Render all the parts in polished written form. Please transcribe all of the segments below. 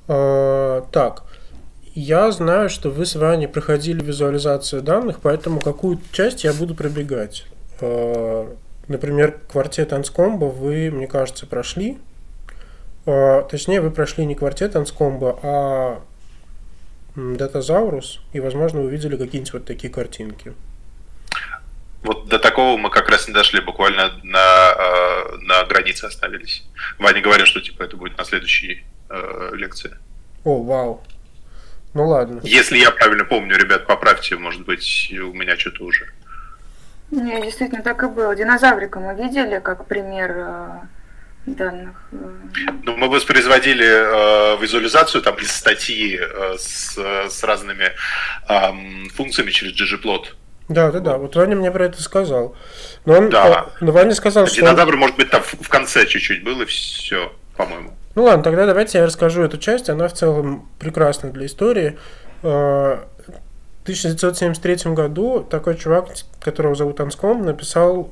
Так, я знаю, что вы с Ваней проходили визуализацию данных, поэтому какую-то часть я буду пробегать. Например, квартет Anscombe вы, мне кажется, прошли. Точнее, вы прошли не квартет Anscombe, а Датазаурус, и, возможно, вы видели какие-нибудь вот такие картинки. Вот до такого мы как раз не дошли, буквально на границе остановились. Ваня говорил, что типа это будет на следующей лекции. О, вау. Ну ладно. Если я правильно помню, ребят, поправьте, может быть, у меня что-то уже. Не, действительно так и было. Динозаврика мы видели как пример данных. Ну, мы воспроизводили визуализацию там из статьи с разными функциями через ggplot. Да. Вот Ваня мне про это сказал. Но Ваня сказал, что... Динозавр, может быть, там в конце чуть-чуть был, и все, по-моему. Ну ладно, тогда давайте я расскажу эту часть. Она в целом прекрасна для истории. В 1973 году такой чувак, которого зовут Anscombe, написал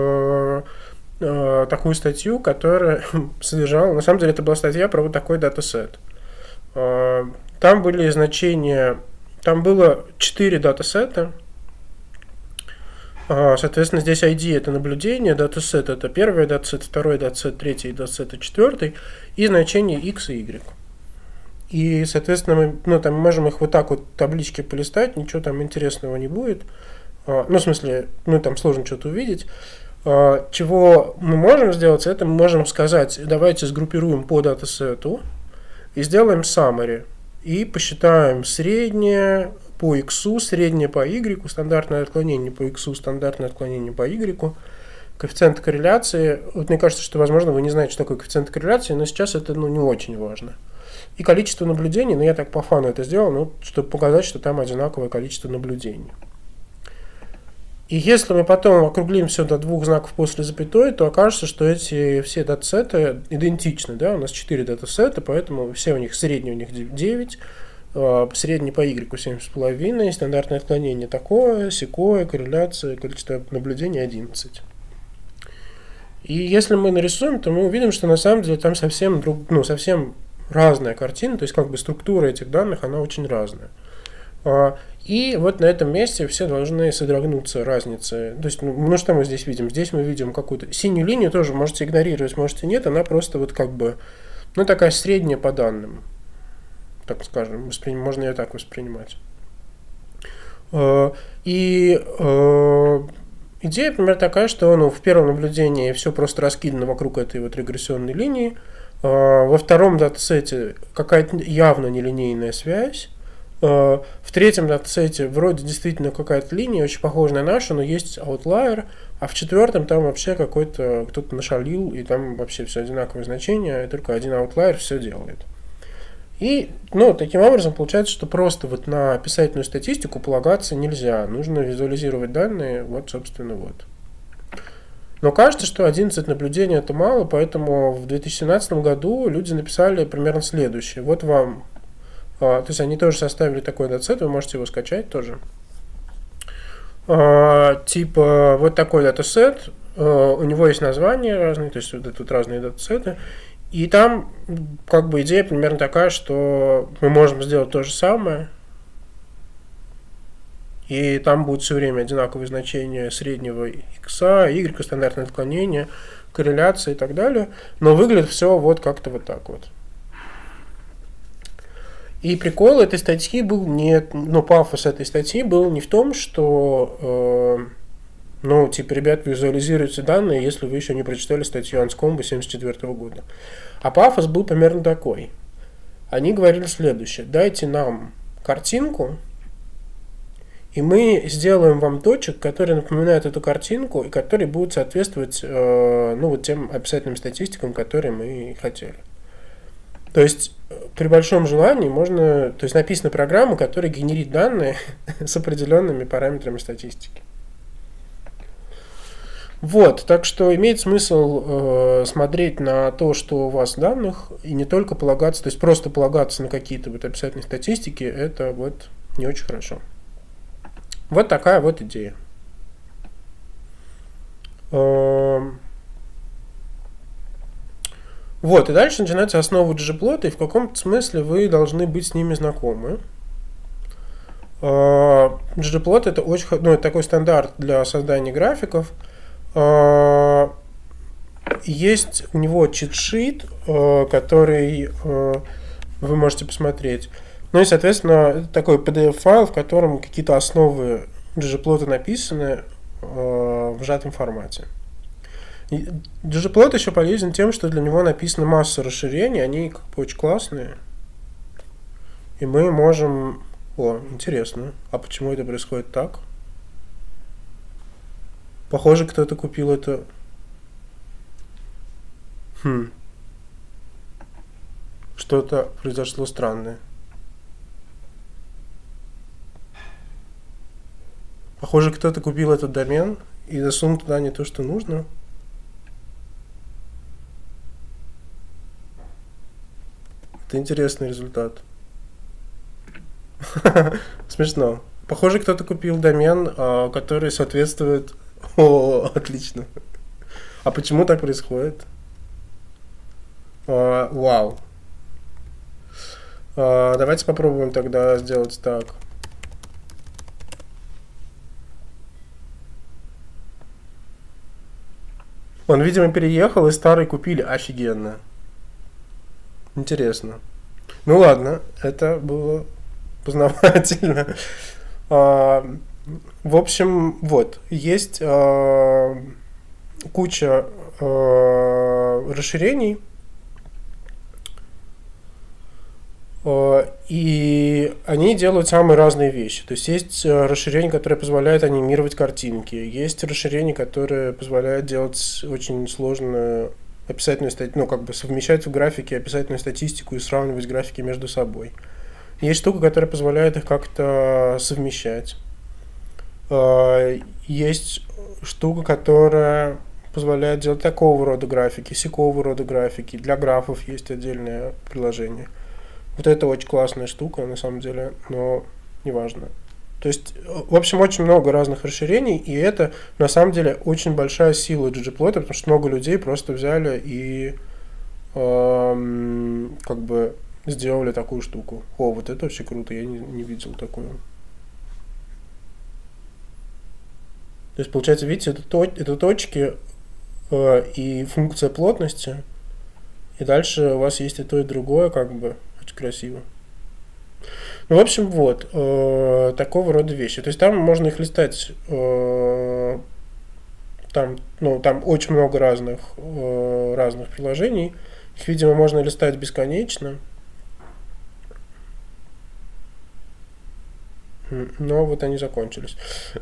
такую статью, которая содержала... На самом деле, это была статья про вот такой датасет. Там были значения... Там было 4 датасета. Соответственно, здесь ID — это наблюдение, датасет — это первый датасет, второй датасет, третий датасет, четвертый, и значения x и y. И, соответственно, мы там можем их вот так вот в табличке полистать, ничего там интересного не будет. Ну, в смысле, там сложно что-то увидеть. Чего мы можем сделать, это мы можем сказать, давайте сгруппируем по датасету и сделаем summary. И посчитаем среднее по x, среднее по y, стандартное отклонение по x, стандартное отклонение по y, коэффициент корреляции. Вот мне кажется, что, возможно, вы не знаете, что такое коэффициент корреляции, но сейчас это не очень важно. И количество наблюдений, я так по фану это сделал, чтобы показать, что там одинаковое количество наблюдений. И если мы потом округлим все до 2 знаков после запятой, то окажется, что эти все датасеты идентичны. Да? У нас 4 датасета, поэтому все у них средний у них 9, средний по y 7,5, стандартное отклонение такое, сякое, корреляция, количество наблюдений 11. И если мы нарисуем, то мы увидим, что на самом деле там совсем разная картина, то есть как бы структура этих данных, она очень разная. И вот на этом месте все должны содрогнуться разницы. То есть, что мы здесь видим? Здесь мы видим какую-то синюю линию, тоже можете игнорировать, можете нет, она просто вот как бы, такая средняя по данным. Так скажем, можно ее так воспринимать. И идея, например, такая, что в первом наблюдении все просто раскидано вокруг этой вот регрессионной линии. Во втором датасете какая-то явно нелинейная связь. В третьем датасете вроде действительно какая-то линия, очень похожа на нашу, но есть аутлайер, а в четвертом там вообще кто-то нашалил, и там вообще все одинаковые значения, и только один аутлайер все делает. И, таким образом получается, что просто вот на описательную статистику полагаться нельзя, нужно визуализировать данные, собственно. Но кажется, что 11 наблюдений это мало, поэтому в 2017 году люди написали примерно следующее. Вот вам... То есть они тоже составили такой датасет, вы можете его скачать тоже. Типа вот такой датасет, у него есть названия разные, то есть вот тут разные датасеты. И там как бы идея примерно такая, что мы можем сделать то же самое. И там будет все время одинаковые значения среднего x, y, стандартное отклонение, корреляция и так далее. Но выглядит все вот как-то вот так вот. И прикол этой статьи был пафос этой статьи был не в том, что, ребят, визуализируйте данные, если вы еще не прочитали статью Anscombe 1974 года. А пафос был примерно такой. Они говорили следующее: дайте нам картинку, и мы сделаем вам точек, которые напоминают эту картинку, и которые будут соответствовать тем описательным статистикам, которые мы хотели. То есть при большом желании написана программа, которая генерит данные с определенными параметрами статистики. Так что имеет смысл смотреть на то, что у вас данных, и не только полагаться, то есть просто полагаться на какие-то описательные статистики, это не очень хорошо. Вот такая вот идея. Вот, и дальше начинается основа ggplot, и в каком-то смысле вы должны быть с ними знакомы. ggplot это очень, это такой стандарт для создания графиков. Есть у него чит-шит, который вы можете посмотреть. Ну и, соответственно, это такой PDF-файл, в котором какие-то основы ggplot написаны в сжатом формате. ggplot еще полезен тем, что для него написана масса расширений, они как бы очень классные. И мы можем... О, интересно. А почему это происходит так? Похоже, кто-то купил это... Что-то произошло странное. Похоже, кто-то купил этот домен и засунул туда не то, что нужно. Это интересный результат. Смешно. Похоже, кто-то купил домен, который соответствует... О, отлично. А почему так происходит? Вау. Давайте попробуем тогда сделать так. Он, видимо, переехал, и старый купили. Офигенно. Интересно. Ну ладно, это было познавательно. В общем, вот. Есть куча расширений. И они делают самые разные вещи. То есть расширения, которые позволяют анимировать картинки. Есть расширения, которые позволяют делать очень сложную описательную статистику, совмещать в графике описательную статистику и сравнивать графики между собой. Есть штука, которая позволяет их как-то совмещать. Есть штука, которая позволяет делать такого рода графики, сякого рода графики. Для графов есть отдельное приложение. Вот это очень классная штука, на самом деле, но неважно. То есть, в общем, очень много разных расширений, и это, на самом деле, очень большая сила ggplot, потому что много людей просто взяли и сделали такую штуку. О, вот это вообще круто, я не видел такое. То есть, получается, видите, это точки и функция плотности, и дальше у вас есть и то, и другое, очень красиво. Ну, в общем, вот, такого рода вещи. То есть там можно их листать, там очень много разных приложений. Их, видимо, можно листать бесконечно. Но вот они закончились.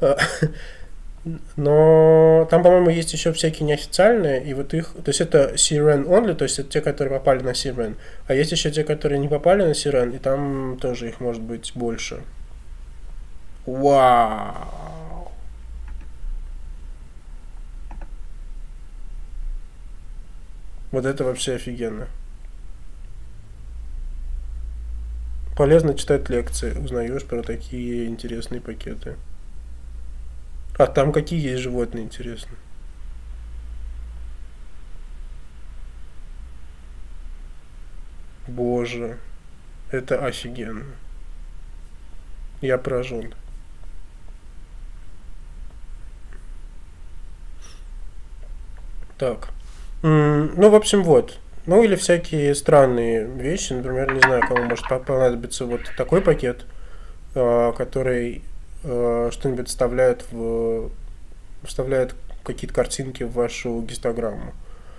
Но там, по-моему, есть еще всякие неофициальные, и вот их, то есть это CRN only, то есть это те, которые попали на CRN, а есть еще те, которые не попали на CRN, и там тоже их может быть больше. Вау! Вот это вообще офигенно. Полезно читать лекции, узнаешь про такие интересные пакеты. А там какие есть животные, интересно? Боже, это офигенно. Я поражен. Так. Ну, в общем, вот. Ну, или всякие странные вещи. Например, не знаю, кому может понадобиться вот такой пакет, который что-нибудь вставляет какие-то картинки в вашу гистограмму.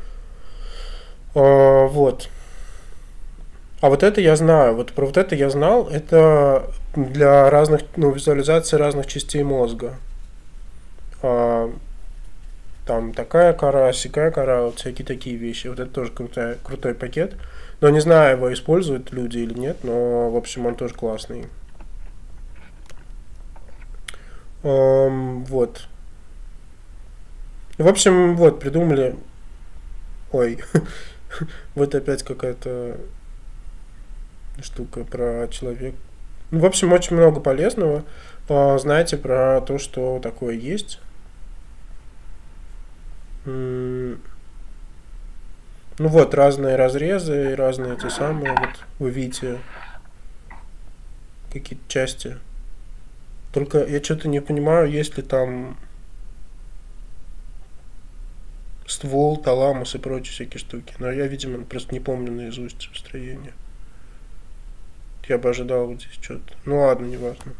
Вот. А вот это я знаю. Вот про вот это я знал. Это для разных, визуализации разных частей мозга. Там такая кора, сякая кора, вот всякие такие вещи. Вот это тоже крутой пакет. Но не знаю, его используют люди или нет, но, в общем, он тоже классный. Вот. В общем, вот, придумали... Ой, вот опять какая-то штука про человека. В общем, очень много полезного. Знаете про то, что такое есть. Ну вот, разные разрезы, разные эти самые, вот вы видите какие-то части. Только я что-то не понимаю, есть ли там ствол, таламус и прочие всякие штуки. Но я, видимо, просто не помню наизусть строение. Я бы ожидал вот здесь что-то. Ну ладно, неважно.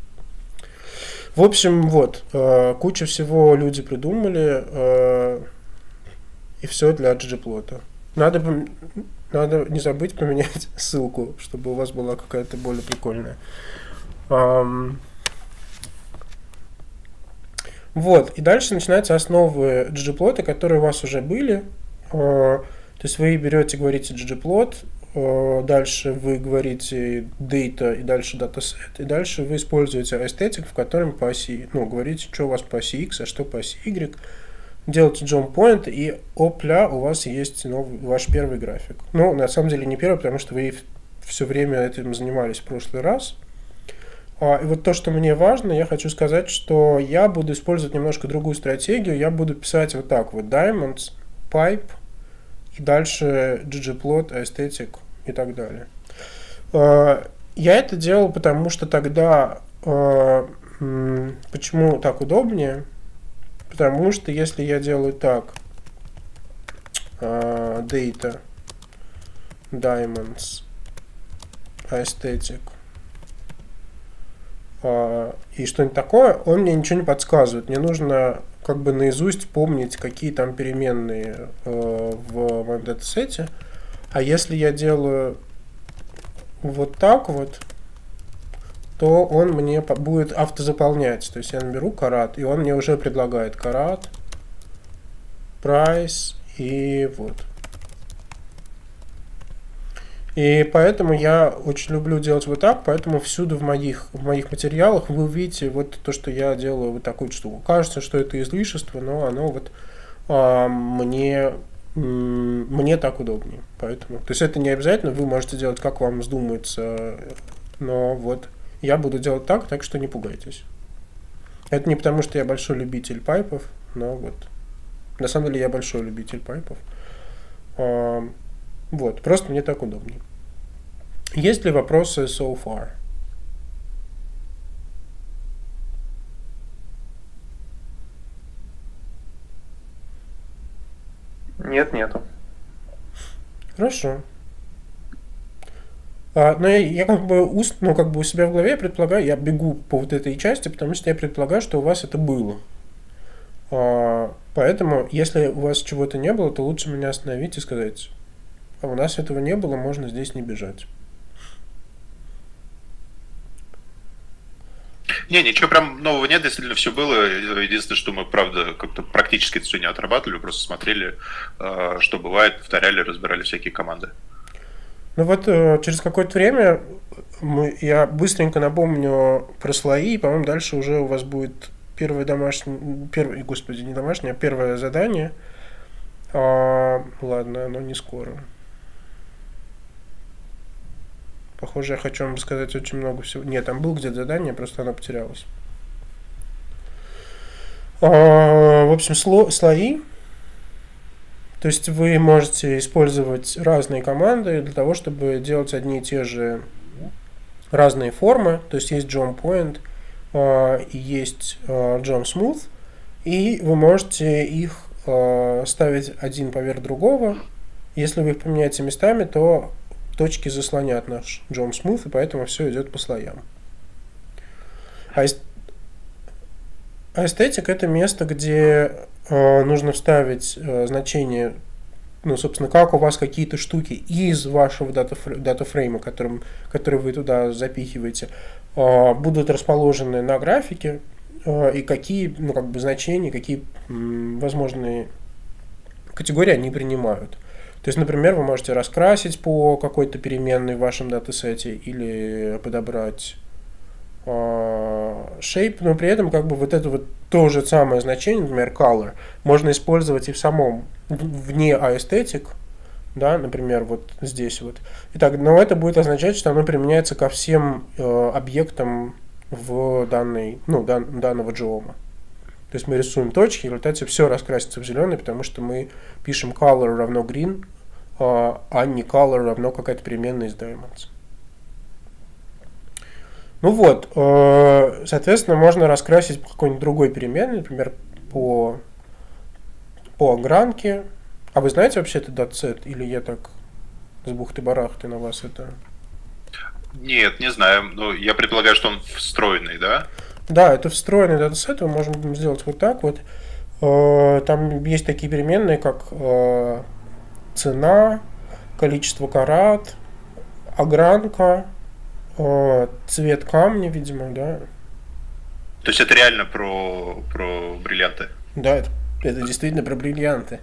В общем, вот, куча всего люди придумали, и все для ggplot. Надо не забыть поменять ссылку, чтобы у вас была какая-то более прикольная. Вот, и дальше начинаются основы ggplot, которые у вас уже были. То есть вы берете, говорите ggplot, дальше вы говорите data и дальше dataset, и дальше вы используете aesthetic, в котором по оси, ну, говорите, что у вас по оси x, а что по оси y. Делаете jump point, и опля, у вас есть ваш первый график. Ну, на самом деле не первый, потому что вы все время этим занимались в прошлый раз. И вот то, что мне важно, я хочу сказать, что я буду использовать немножко другую стратегию. Я буду писать вот так вот: diamonds, pipe, и дальше ggplot, aesthetic и так далее. Я это делал, потому что тогда... Почему так удобнее? Потому что если я делаю так, data, diamonds, aesthetic, и что-нибудь такое, он мне ничего не подсказывает. Мне нужно как бы наизусть помнить, какие там переменные в моем датасете. А если я делаю вот так вот, то он мне будет автозаполнять. То есть я наберу карат, и он мне уже предлагает карат, price и вот. И поэтому я очень люблю делать вот так, поэтому всюду в моих материалах вы увидите вот то, что я делаю вот такую штуку. Кажется, что это излишество, но оно вот мне так удобнее. Поэтому, то есть это не обязательно, вы можете делать, как вам вздумается, но вот я буду делать так что не пугайтесь. Это не потому, что я большой любитель пайпов, но вот. На самом деле я большой любитель пайпов. Вот, просто мне так удобнее. Есть ли вопросы so far? Нету. Хорошо. Но я как бы у себя в голове предполагаю, я бегу по вот этой части, потому что я предполагаю, что у вас это было. Поэтому, если у вас чего-то не было, то лучше меня остановить и сказать: а у нас этого не было, можно здесь не бежать. Ничего прям нового нет, действительно все было. Единственное, что мы, правда, как-то практически это все не отрабатывали, просто смотрели, что бывает, повторяли, разбирали всякие команды. Ну вот через какое-то время я быстренько напомню про слои, и, по-моему, дальше уже у вас будет первое задание. Ладно, оно не скоро. Похоже, я хочу вам сказать очень много всего. Нет, там было где-то задание, просто оно потерялось. В общем, слои. То есть вы можете использовать разные команды для того, чтобы делать одни и те же разные формы. То есть есть jump point и есть jump smooth. И вы можете их ставить один поверх другого. Если вы их поменяете местами, то точки заслонят наш jump smooth, и поэтому все идет по слоям. А aesthetic — это место, где нужно вставить значение, ну, собственно, как у вас какие-то штуки из вашего датафрейма, который вы туда запихиваете, будут расположены на графике, и какие, ну, как бы значения, какие возможные категории они принимают. То есть, например, вы можете раскрасить по какой-то переменной в вашем датасете или подобрать shape, но при этом как бы вот это вот то же самое значение, например, color, можно использовать и в самом, вне aesthetic, да, например, вот здесь вот. Итак, но это будет означать, что оно применяется ко всем объектам в данного geoma. То есть мы рисуем точки, и в результате все раскрасится в зеленый, потому что мы пишем color равно green, а не color равно какая-то переменная из diamonds. Ну вот, соответственно, можно раскрасить по какой-нибудь другой переменной, например, по огранке. А вы знаете вообще это dataset, или я так с бухты-барахты на вас это... Нет, не знаю. Ну, я предполагаю, что он встроенный, да? Да, это встроенный датасет, мы можем сделать вот так вот. Там есть такие переменные, как цена, количество карат, огранка, цвет камня, видимо, да. То есть это реально про бриллианты? Да, это действительно про бриллианты.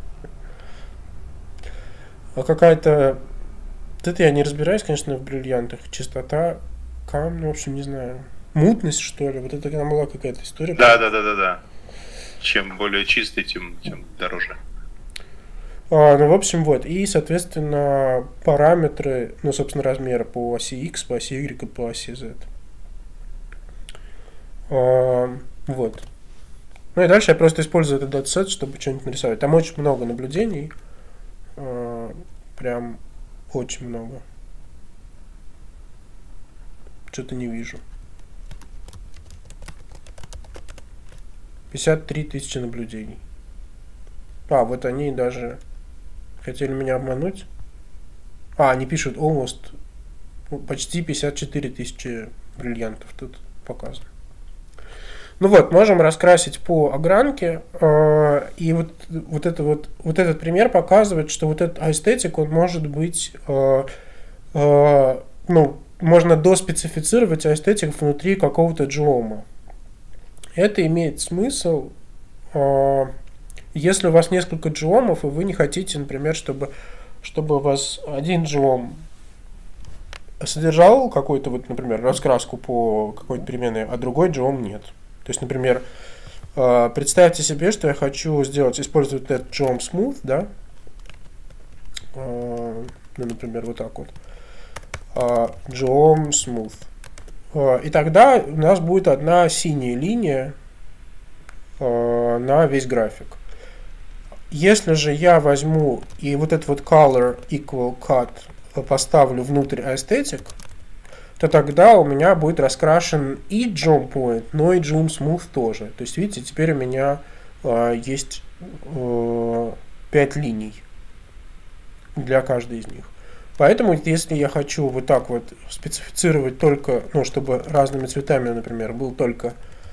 А какая-то... Это я не разбираюсь, конечно, в бриллиантах. Чистота камня, в общем, не знаю. Мутность, что ли? Вот это там была какая-то история. Да. Чем более чистый, тем дороже. Ну, в общем, вот. И, соответственно, параметры, ну, собственно, размера по оси X, по оси Y и по оси Z. Вот. Ну и дальше я просто использую этот датасет, чтобы что-нибудь нарисовать. Там очень много наблюдений. Прям очень много. Что-то не вижу. 53 тысячи наблюдений. Вот они даже хотели меня обмануть. Они пишут almost, почти 54 тысячи бриллиантов тут показано. Ну вот, можем раскрасить по огранке, и вот этот пример показывает, что вот этот aesthetic, он может быть, можно доспецифицировать aesthetic внутри какого-то geoma. Это имеет смысл, если у вас несколько geomов, и вы не хотите, например, чтобы у вас один geom содержал какую-то, вот, например, раскраску по какой-то переменной, а другой geom нет. То есть, например, представьте себе, что я хочу использовать этот geom smooth, да? Например, вот так вот. Geom smooth. И тогда у нас будет одна синяя линия на весь график. Если же я возьму и вот этот вот color equal cut поставлю внутрь aesthetic, то тогда у меня будет раскрашен и geom point, но и geom smooth тоже. То есть, видите, теперь у меня есть 5 линий для каждой из них. Поэтому, если я хочу вот так вот специфицировать только, чтобы разными цветами, например, был только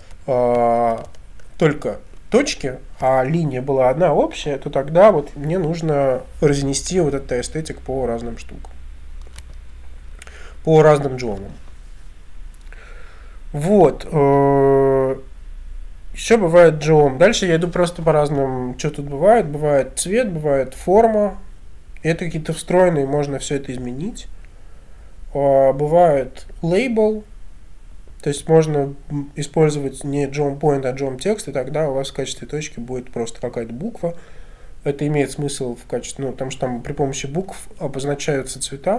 точки, а линия была одна общая, то тогда вот мне нужно разнести вот этот aesthetic по разным штукам. По разным джомам. Вот. Еще бывает джом. Дальше я иду просто по разным, что тут бывает. Бывает цвет, бывает форма. Это какие-то встроенные, можно все это изменить. Бывает label. То есть можно использовать не geom point, а geom text, и тогда у вас в качестве точки будет просто какая-то буква. Это имеет смысл в качестве, потому что там при помощи букв обозначаются цвета.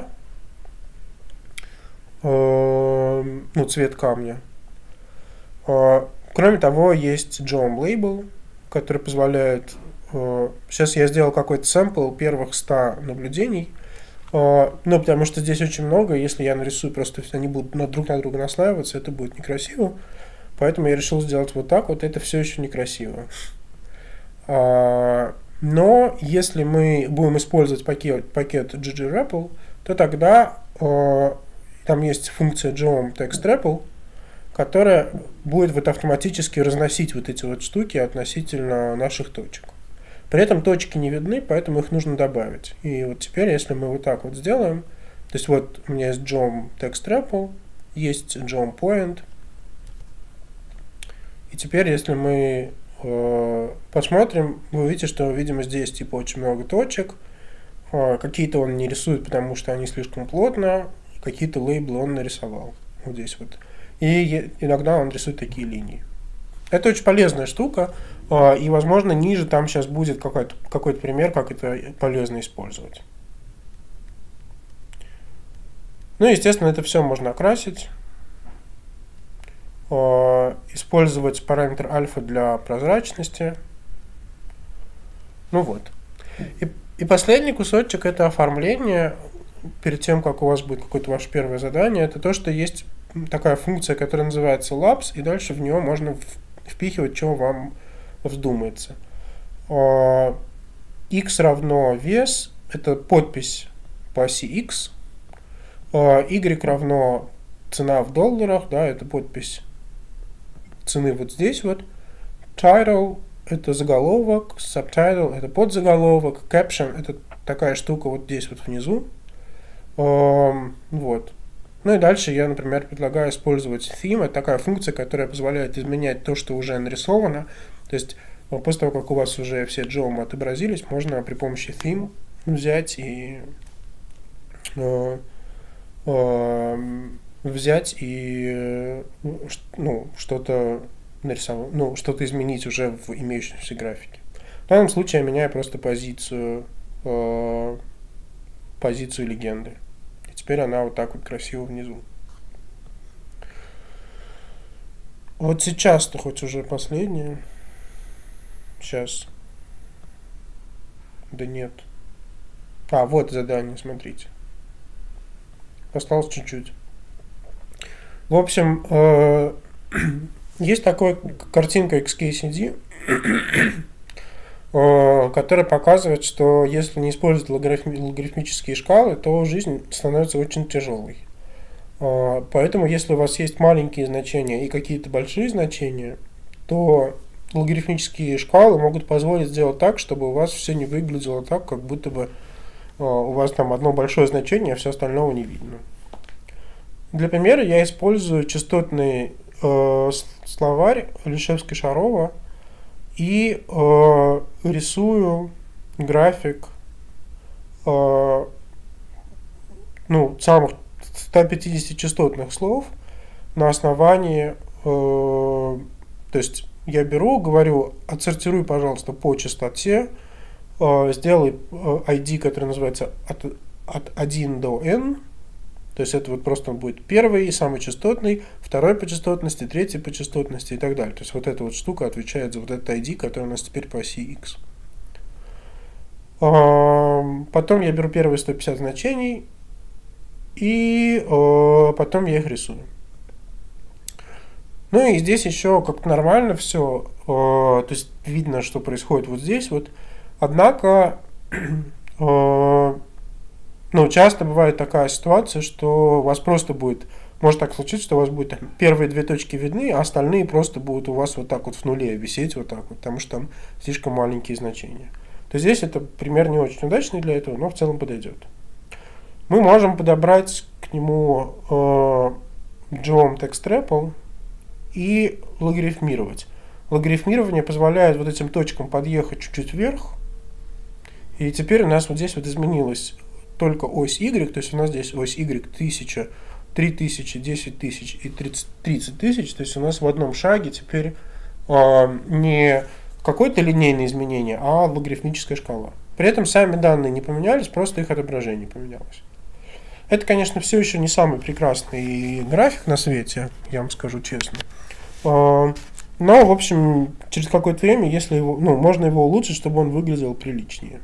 Цвет камня. Кроме того, есть geom label, который позволяет... Сейчас я сделал какой-то сэмпл первых 100 наблюдений, потому что здесь очень много, если я нарисую, просто они будут друг на друга наслаиваться, это будет некрасиво, поэтому я решил сделать вот так, вот это все еще некрасиво. Но если мы будем использовать пакет ggREPL, то тогда там есть функция geom text REPL, которая будет вот автоматически разносить вот эти вот штуки относительно наших точек. При этом точки не видны, поэтому их нужно добавить. И вот теперь, если мы вот так вот сделаем, то есть вот у меня есть geom text REPL, есть geom point, и теперь, если мы посмотрим, вы увидите, что, видимо, здесь типа очень много точек, какие-то он не рисует, потому что они слишком плотно, какие-то лейблы он нарисовал вот здесь вот. И иногда он рисует такие линии. Это очень полезная штука, и, возможно, ниже там сейчас будет какой-то пример, как это полезно использовать. Естественно, это все можно окрасить, использовать параметр альфа для прозрачности. И И последний кусочек – это оформление. Перед тем, как у вас будет какое-то ваше первое задание, это то, что есть такая функция, которая называется labs, и дальше в нее можно впихивать, что вам вздумается. X равно вес, это подпись по оси X. Y равно цена в долларах, да, это подпись цены вот здесь вот. Title – это заголовок, subtitle – это подзаголовок, caption – это такая штука вот здесь вот внизу. Вот. Ну и дальше я, например, предлагаю использовать theme. Это такая функция, которая позволяет изменять то, что уже нарисовано. То есть после того, как у вас уже все geom отобразились, можно при помощи theme взять и что-то нарисовать, что-то изменить уже в имеющейся графике. В данном случае я меняю просто позицию легенды. И теперь она вот так вот красиво внизу. Вот сейчас-то хоть уже последнее. Сейчас. Да нет. Вот задание, смотрите. Осталось чуть-чуть. В общем, есть такая картинка XKCD, которая показывает, что если не использовать логарифмические шкалы, то жизнь становится очень тяжелой. Поэтому, если у вас есть маленькие значения и какие-то большие значения, то логарифмические шкалы могут позволить сделать так, чтобы у вас все не выглядело так, как будто бы у вас там одно большое значение, а все остального не видно. Для примера я использую частотный словарь Лишевской-Шарова и рисую график самых 150 частотных слов на основании, то есть я беру, говорю, отсортируй, пожалуйста, по частоте, сделай ID, который называется от 1 до n, то есть это вот просто он будет первый, самый частотный, второй по частотности, третий по частотности и так далее. То есть вот эта вот штука отвечает за вот этот ID, который у нас теперь по оси X. Потом я беру первые 150 значений и потом я их рисую. Ну и здесь еще как-то нормально все, то есть видно, что происходит вот здесь вот. Однако, часто бывает такая ситуация, что у вас просто может так случиться, что у вас будет первые две точки видны, а остальные просто будут у вас вот так вот в нуле висеть вот так вот, потому что там слишком маленькие значения. То здесь это пример не очень удачный для этого, но в целом подойдет. Мы можем подобрать к нему geom text REPL и логарифмировать. Логарифмирование позволяет вот этим точкам подъехать чуть-чуть вверх. И теперь у нас вот здесь вот изменилась только ось Y, то есть у нас здесь ось Y 1000, 3000, 10 тысяч и 30 тысяч. То есть у нас в одном шаге теперь не какое-то линейное изменение, а логарифмическая шкала. При этом сами данные не поменялись, просто их отображение поменялось. Это, конечно, все еще не самый прекрасный график на свете, я вам скажу честно. Но, в общем, через какое-то время, если можно его улучшить, чтобы он выглядел приличнее.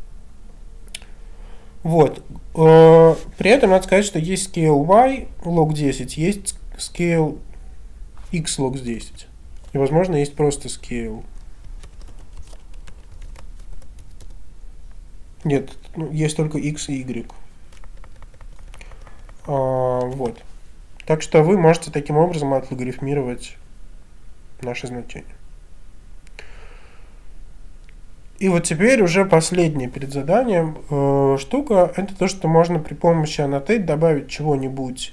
Вот. При этом надо сказать, что есть scale y log 10, есть scale x log 10. И, возможно, есть просто scale. Нет, есть только x и y. Вот. Так что вы можете таким образом отлогарифмировать наши значения. И вот теперь уже последняя перед заданием штука, это то, что можно при помощи annotate добавить чего-нибудь,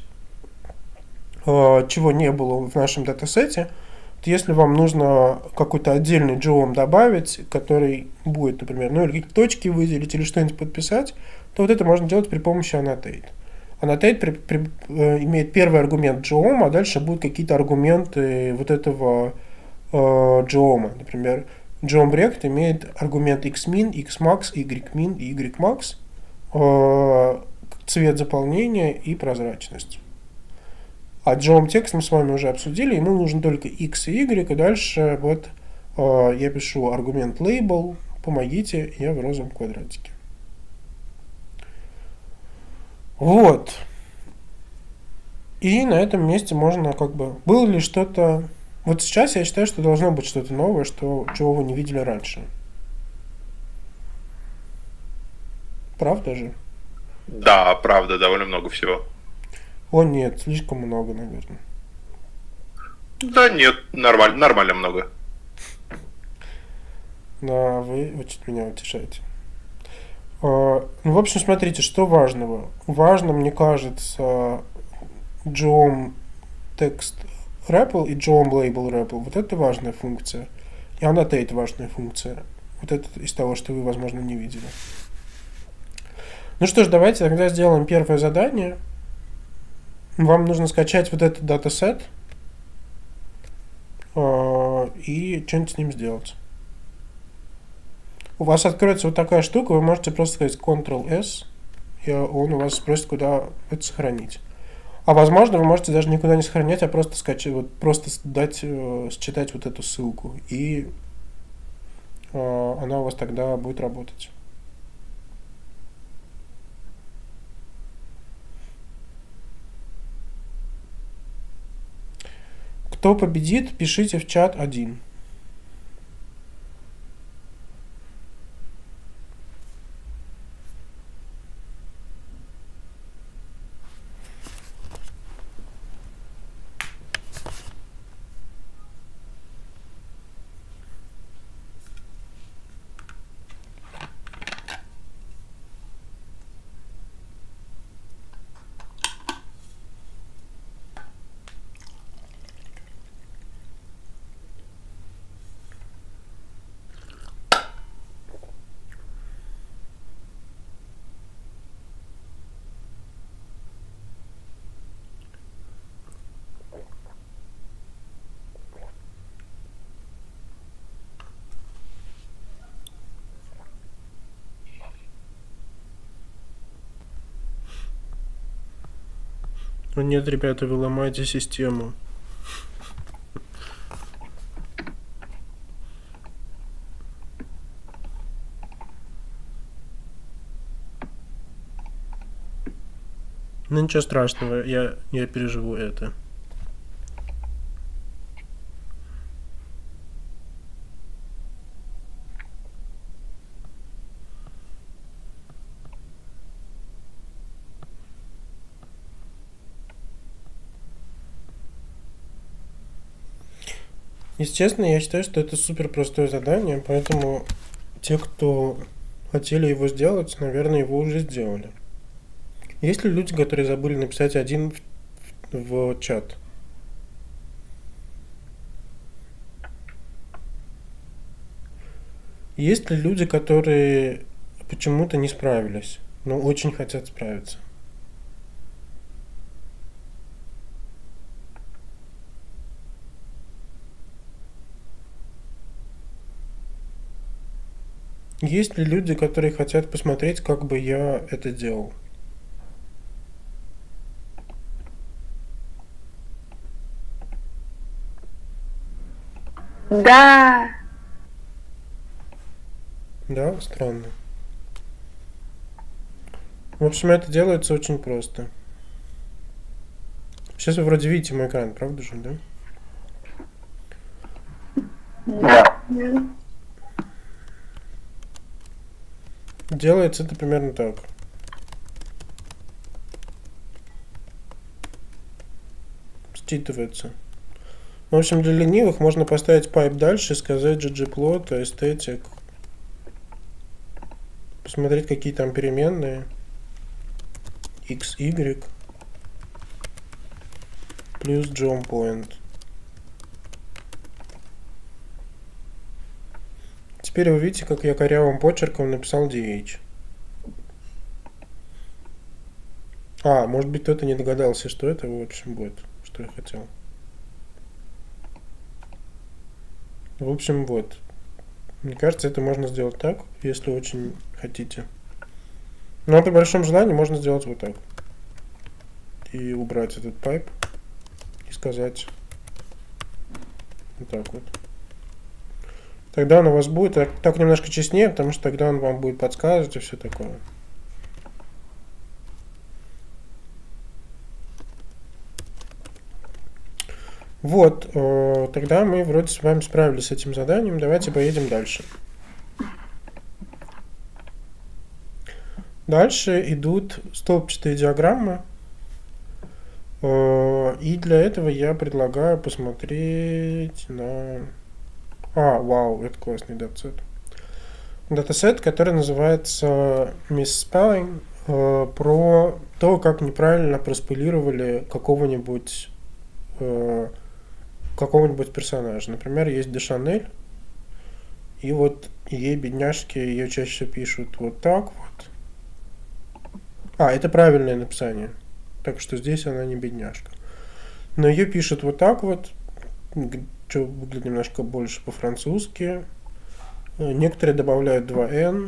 чего не было в нашем датасете. Если вам нужно какой-то отдельный geom добавить, который будет, например, или какие-то точки выделить или что-нибудь подписать, то вот это можно делать при помощи annotate. Annotate имеет первый аргумент geom, а дальше будут какие-то аргументы вот этого geom. Например, geom_rect имеет аргумент xmin, xmax, ymin и ymax, цвет заполнения и прозрачность. А geom_text мы с вами уже обсудили, ему нужен только x и y, и дальше вот я пишу аргумент label, помогите, я в розовом квадратике. Вот. И на этом месте можно как бы... Было ли что-то... Вот сейчас я считаю, что должно быть что-то новое, чего вы не видели раньше. Правда же? Да, правда, довольно много всего. О нет, слишком много, наверное. Да нет, нормально много. Да, вы очень меня утешаете. Ну, в общем, смотрите, что важного. Важно, мне кажется, Geom Text REPL и Geom Label REPL. Вот это важная функция. И Annotate важная функция. Вот это из того, что вы, возможно, не видели. Ну что ж, давайте тогда сделаем первое задание. Вам нужно скачать вот этот датасет и что-нибудь с ним сделать. У вас откроется вот такая штука, вы можете просто сказать Ctrl-S, и он у вас спросит, куда это сохранить. А возможно, вы можете даже никуда не сохранять, а просто скачать, вот, просто считать вот эту ссылку, и она у вас тогда будет работать. Кто победит, пишите в чат 1. Ну нет, ребята, вы ломаете систему. Ну ничего страшного, я переживу это. Если честно, я считаю, что это супер простое задание, поэтому те, кто хотели его сделать, наверное, его уже сделали. Есть ли люди, которые забыли написать один в чат? Есть ли люди, которые почему-то не справились, но очень хотят справиться? Есть ли люди, которые хотят посмотреть, как бы я это делал? Да. Да, странно. В общем, это делается очень просто. Сейчас вы вроде видите мой экран, правда же, да? Да. Делается это примерно так. Считывается. В общем, для ленивых можно поставить pipe дальше, сказать ggplot, aesthetic, посмотреть, какие там переменные, x, y, плюс geom point. Теперь вы видите, как я корявым почерком написал DH. Может быть, кто-то не догадался, что это, в общем, вот, что я хотел. В общем, вот. Мне кажется, это можно сделать так, если очень хотите. Но при большом желании можно сделать вот так. И убрать этот пайп. И сказать вот так вот. Тогда он у вас будет так немножко честнее, потому что тогда он вам будет подсказывать и все такое. Вот, тогда мы вроде с вами справились с этим заданием. Давайте поедем дальше. Дальше идут столбчатые диаграммы. И для этого я предлагаю посмотреть на... вау, это классный датасет. Датасет, который называется Misspelling, про то, как неправильно проспойлировали какого-нибудь персонажа. Например, есть Дешанель, и вот ей, бедняжки, ее чаще пишут вот так вот. Это правильное написание. Так что здесь она не бедняжка. Но ее пишут вот так вот, что выглядит немножко больше по-французски. Некоторые добавляют 2N.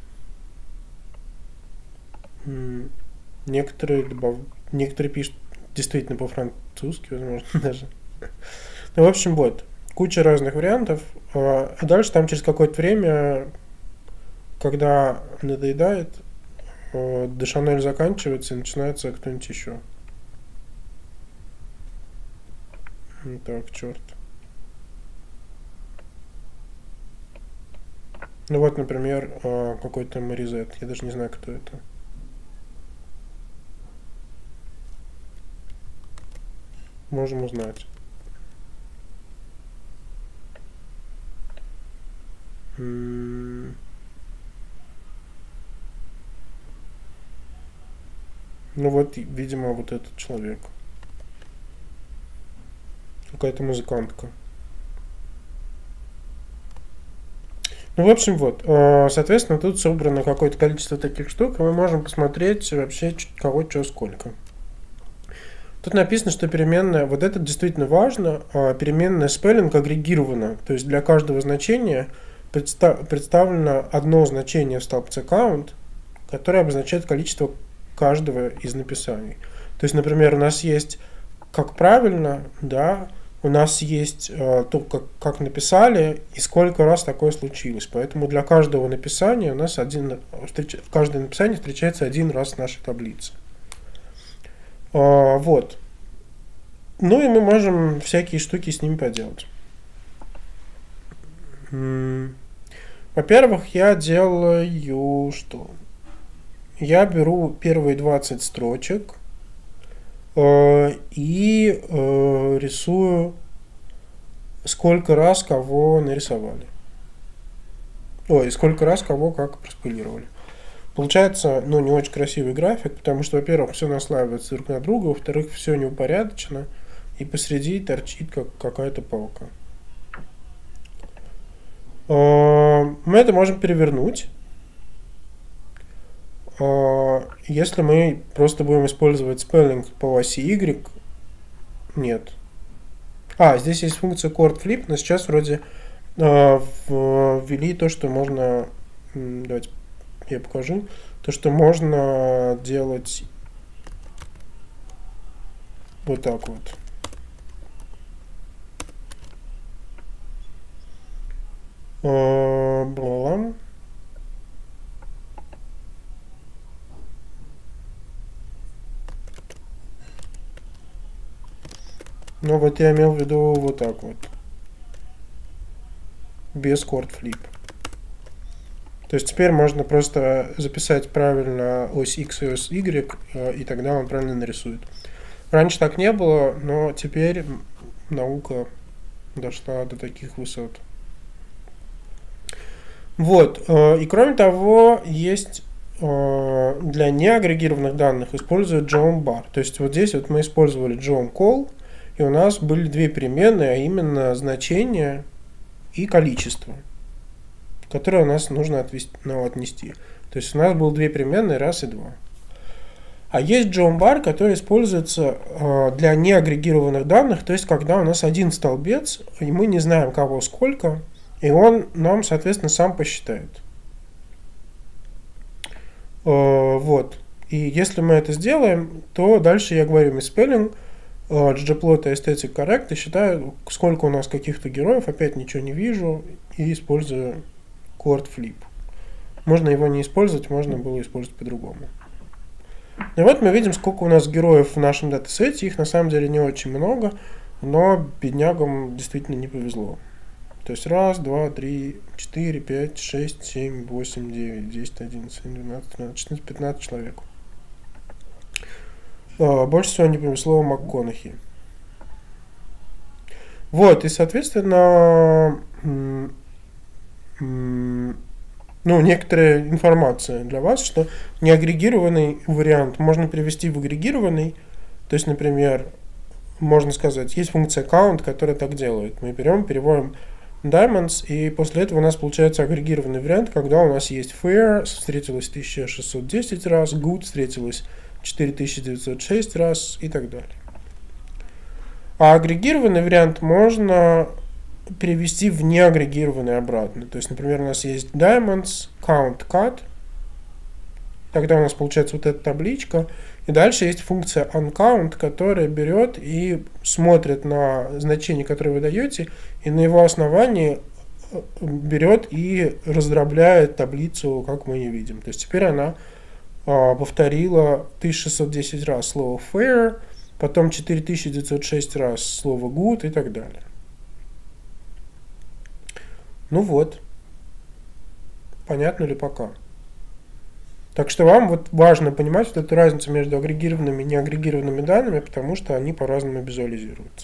Некоторые пишут действительно по-французски, возможно, даже. Ну, в общем, вот. Куча разных вариантов. А дальше там через какое-то время, когда надоедает, Дешанель заканчивается и начинается кто-нибудь еще. Так, черт. Ну вот, например, какой-то Маризет. Я даже не знаю, кто это. Можем узнать. Ну вот, видимо, вот этот человек. Какая-то музыкантка. Ну, в общем, вот. Соответственно, тут собрано какое-то количество таких штук, и мы можем посмотреть вообще кого, что, сколько. Тут написано, что переменная, вот это действительно важно, переменная spelling агрегирована. То есть для каждого значения представлено одно значение в столбце count, которое обозначает количество каждого из написаний. То есть, например, у нас есть как правильно, да, у нас есть то, как написали, и сколько раз такое случилось. Поэтому для каждого написания у нас в каждое написание встречается один раз в нашей таблице. Вот. Ну и мы можем всякие штуки с ними поделать. Во-первых, я делаю что? Я беру первые 20 строчек и рисую, сколько раз кого нарисовали. Сколько раз кого как проспойлировали. Получается, не очень красивый график, потому что, во-первых, все наслаивается друг на друга, во-вторых, все неупорядочено, и посреди торчит какая-то палка. Мы это можем перевернуть. Если мы просто будем использовать spelling по оси Y, нет. Здесь есть функция chord flip, но сейчас вроде ввели то, что можно... Давайте я покажу. То, что можно делать вот так вот. Ну вот я имел в виду вот так вот. Без chord flip. То есть теперь можно просто записать правильно ось X и ось Y, и тогда он правильно нарисует. Раньше так не было, но теперь наука дошла до таких высот. Вот. И кроме того, есть для неагрегированных данных используют geom_bar. То есть вот здесь вот мы использовали geom_call, и у нас были две переменные, а именно значение и количество, которые у нас нужно отнести. То есть у нас было две переменные, раз и два. А есть geom_bar, который используется для неагрегированных данных, то есть когда у нас один столбец, и мы не знаем кого сколько, и он нам, соответственно, сам посчитает. Вот. И если мы это сделаем, то дальше я говорю misspelling, ggplot и aesthetic correct, и считаю, сколько у нас каких-то героев, опять ничего не вижу, и использую chord flip. Можно его не использовать, можно было использовать по-другому. И вот мы видим, сколько у нас героев в нашем датасете, их на самом деле не очень много. Но беднягам действительно не повезло. То есть 1, 2, 3, 4, 5, 6, 7, 8, 9, 10, 11, 12, 13, 14, 15 человек. Больше всего не повезло МакКонахи. Вот, и, соответственно, некоторая информация для вас, что неагрегированный вариант можно перевести в агрегированный. То есть, например, можно сказать, есть функция count, которая так делает. Мы берем, переводим diamonds, и после этого у нас получается агрегированный вариант, когда у нас есть fair, встретилось 1610 раз, good встретилось 4906 раз и так далее. А агрегированный вариант можно перевести в неагрегированный обратно. То есть, например, у нас есть diamonds, count, cut. Тогда у нас получается вот эта табличка. И дальше есть функция uncount, которая берет и смотрит на значение, которое вы даете, и на его основании берет и раздробляет таблицу, как мы ее видим. То есть теперь она повторила 1610 раз слово fair, потом 4906 раз слово good и так далее. Ну вот. Понятно ли пока? Так что вам вот важно понимать вот эту разницу между агрегированными и неагрегированными данными, потому что они по-разному визуализируются.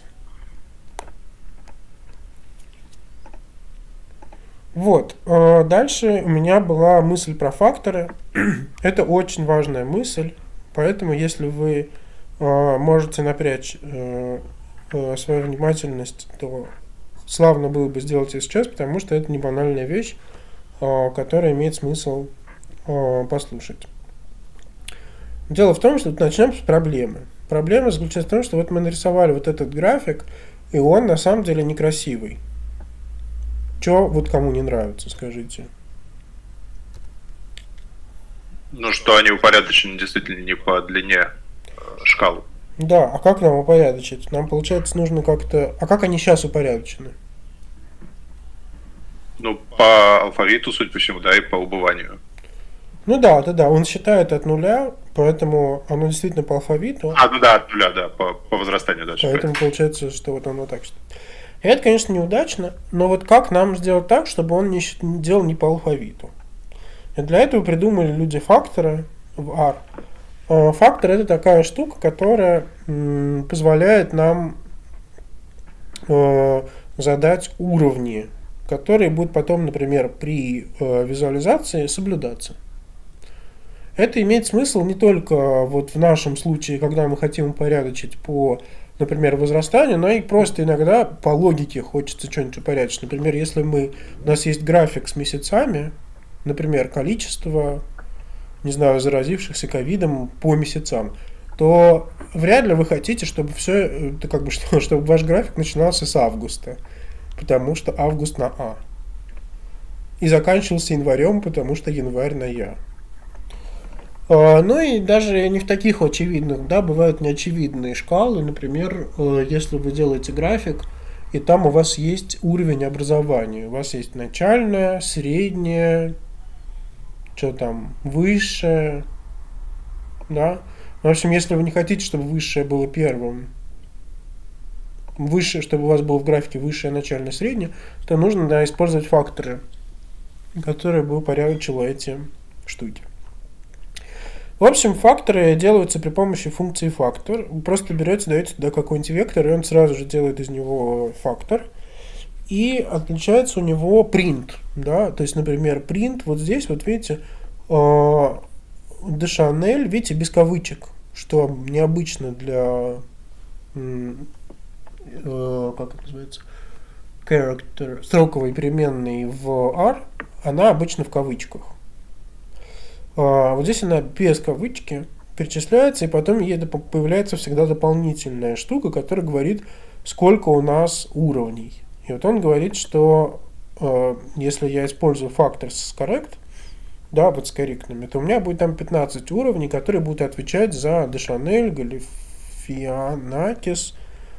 Вот. Дальше у меня была мысль про факторы. Это очень важная мысль, поэтому если вы можете напрячь свою внимательность, то славно было бы сделать это сейчас, потому что это не банальная вещь, которая имеет смысл послушать. Дело в том, что начнем с проблемы. Проблема заключается в том, что вот мы нарисовали вот этот график, и он на самом деле некрасивый. Чё вот кому не нравится, скажите? Ну, что они упорядочены действительно не по длине шкалы. Да, а как нам упорядочить? Нам, получается, нужно как-то... А как они сейчас упорядочены? Ну, по алфавиту, судя по всему, да, и по убыванию. Ну да, он считает от нуля, поэтому оно действительно по алфавиту. Ну да, от нуля, да, по возрастанию, да. Поэтому получается, что вот оно так считает. И это, конечно, неудачно, но вот как нам сделать так, чтобы он не делал не по алфавиту? И для этого придумали люди факторы в R. Фактор — это такая штука, которая позволяет нам задать уровни, которые будут потом, например, при визуализации соблюдаться. Это имеет смысл не только вот в нашем случае, когда мы хотим упорядочить по, например, возрастанию, но и просто иногда по логике хочется что-нибудь упорядочить. Например, если у нас есть график с месяцами, например, количество, не знаю, заразившихся ковидом по месяцам, то вряд ли вы хотите, чтобы все, чтобы ваш график начинался с августа, потому что август на А, и заканчивался январем, потому что январь на Я. Ну и даже не в таких очевидных, да, бывают неочевидные шкалы. Например, если вы делаете график, и там у вас есть уровень образования. У вас есть начальное, среднее, что там, высшее, да. В общем, если вы не хотите, чтобы высшее было первым, высшее, чтобы у вас было в графике высшее, начальное, среднее, то нужно, да, использовать факторы, которые бы упорядочили эти штуки. В общем, факторы делаются при помощи функции фактор. Вы просто берете, даете туда какой-нибудь вектор, и он сразу же делает из него фактор. И отличается у него print. Да? То есть, например, print вот здесь, вот видите, Deschanel, видите, без кавычек, что необычно для, как это называется, character, строковой переменной в R, она обычно в кавычках. Вот здесь она без кавычки перечисляется, и потом появляется всегда дополнительная штука, которая говорит, сколько у нас уровней. И вот он говорит, что если я использую фактор с correct, да, вот с корректными, то у меня будет там 15 уровней, которые будут отвечать за Deschanel, Галифианакис,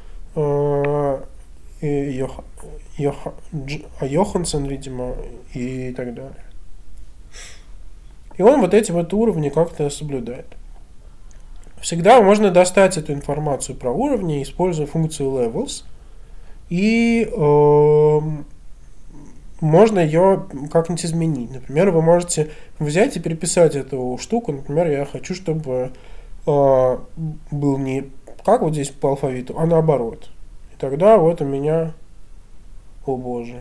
Йоханссон, видимо, и так далее. И он вот эти вот уровни как-то соблюдает. всегда можно достать эту информацию про уровни, используя функцию levels, и можно ее как-нибудь изменить. Например, вы можете взять и переписать эту штуку. Например, я хочу, чтобы был не как вот здесь по алфавиту, а наоборот. И тогда вот у меня... О боже.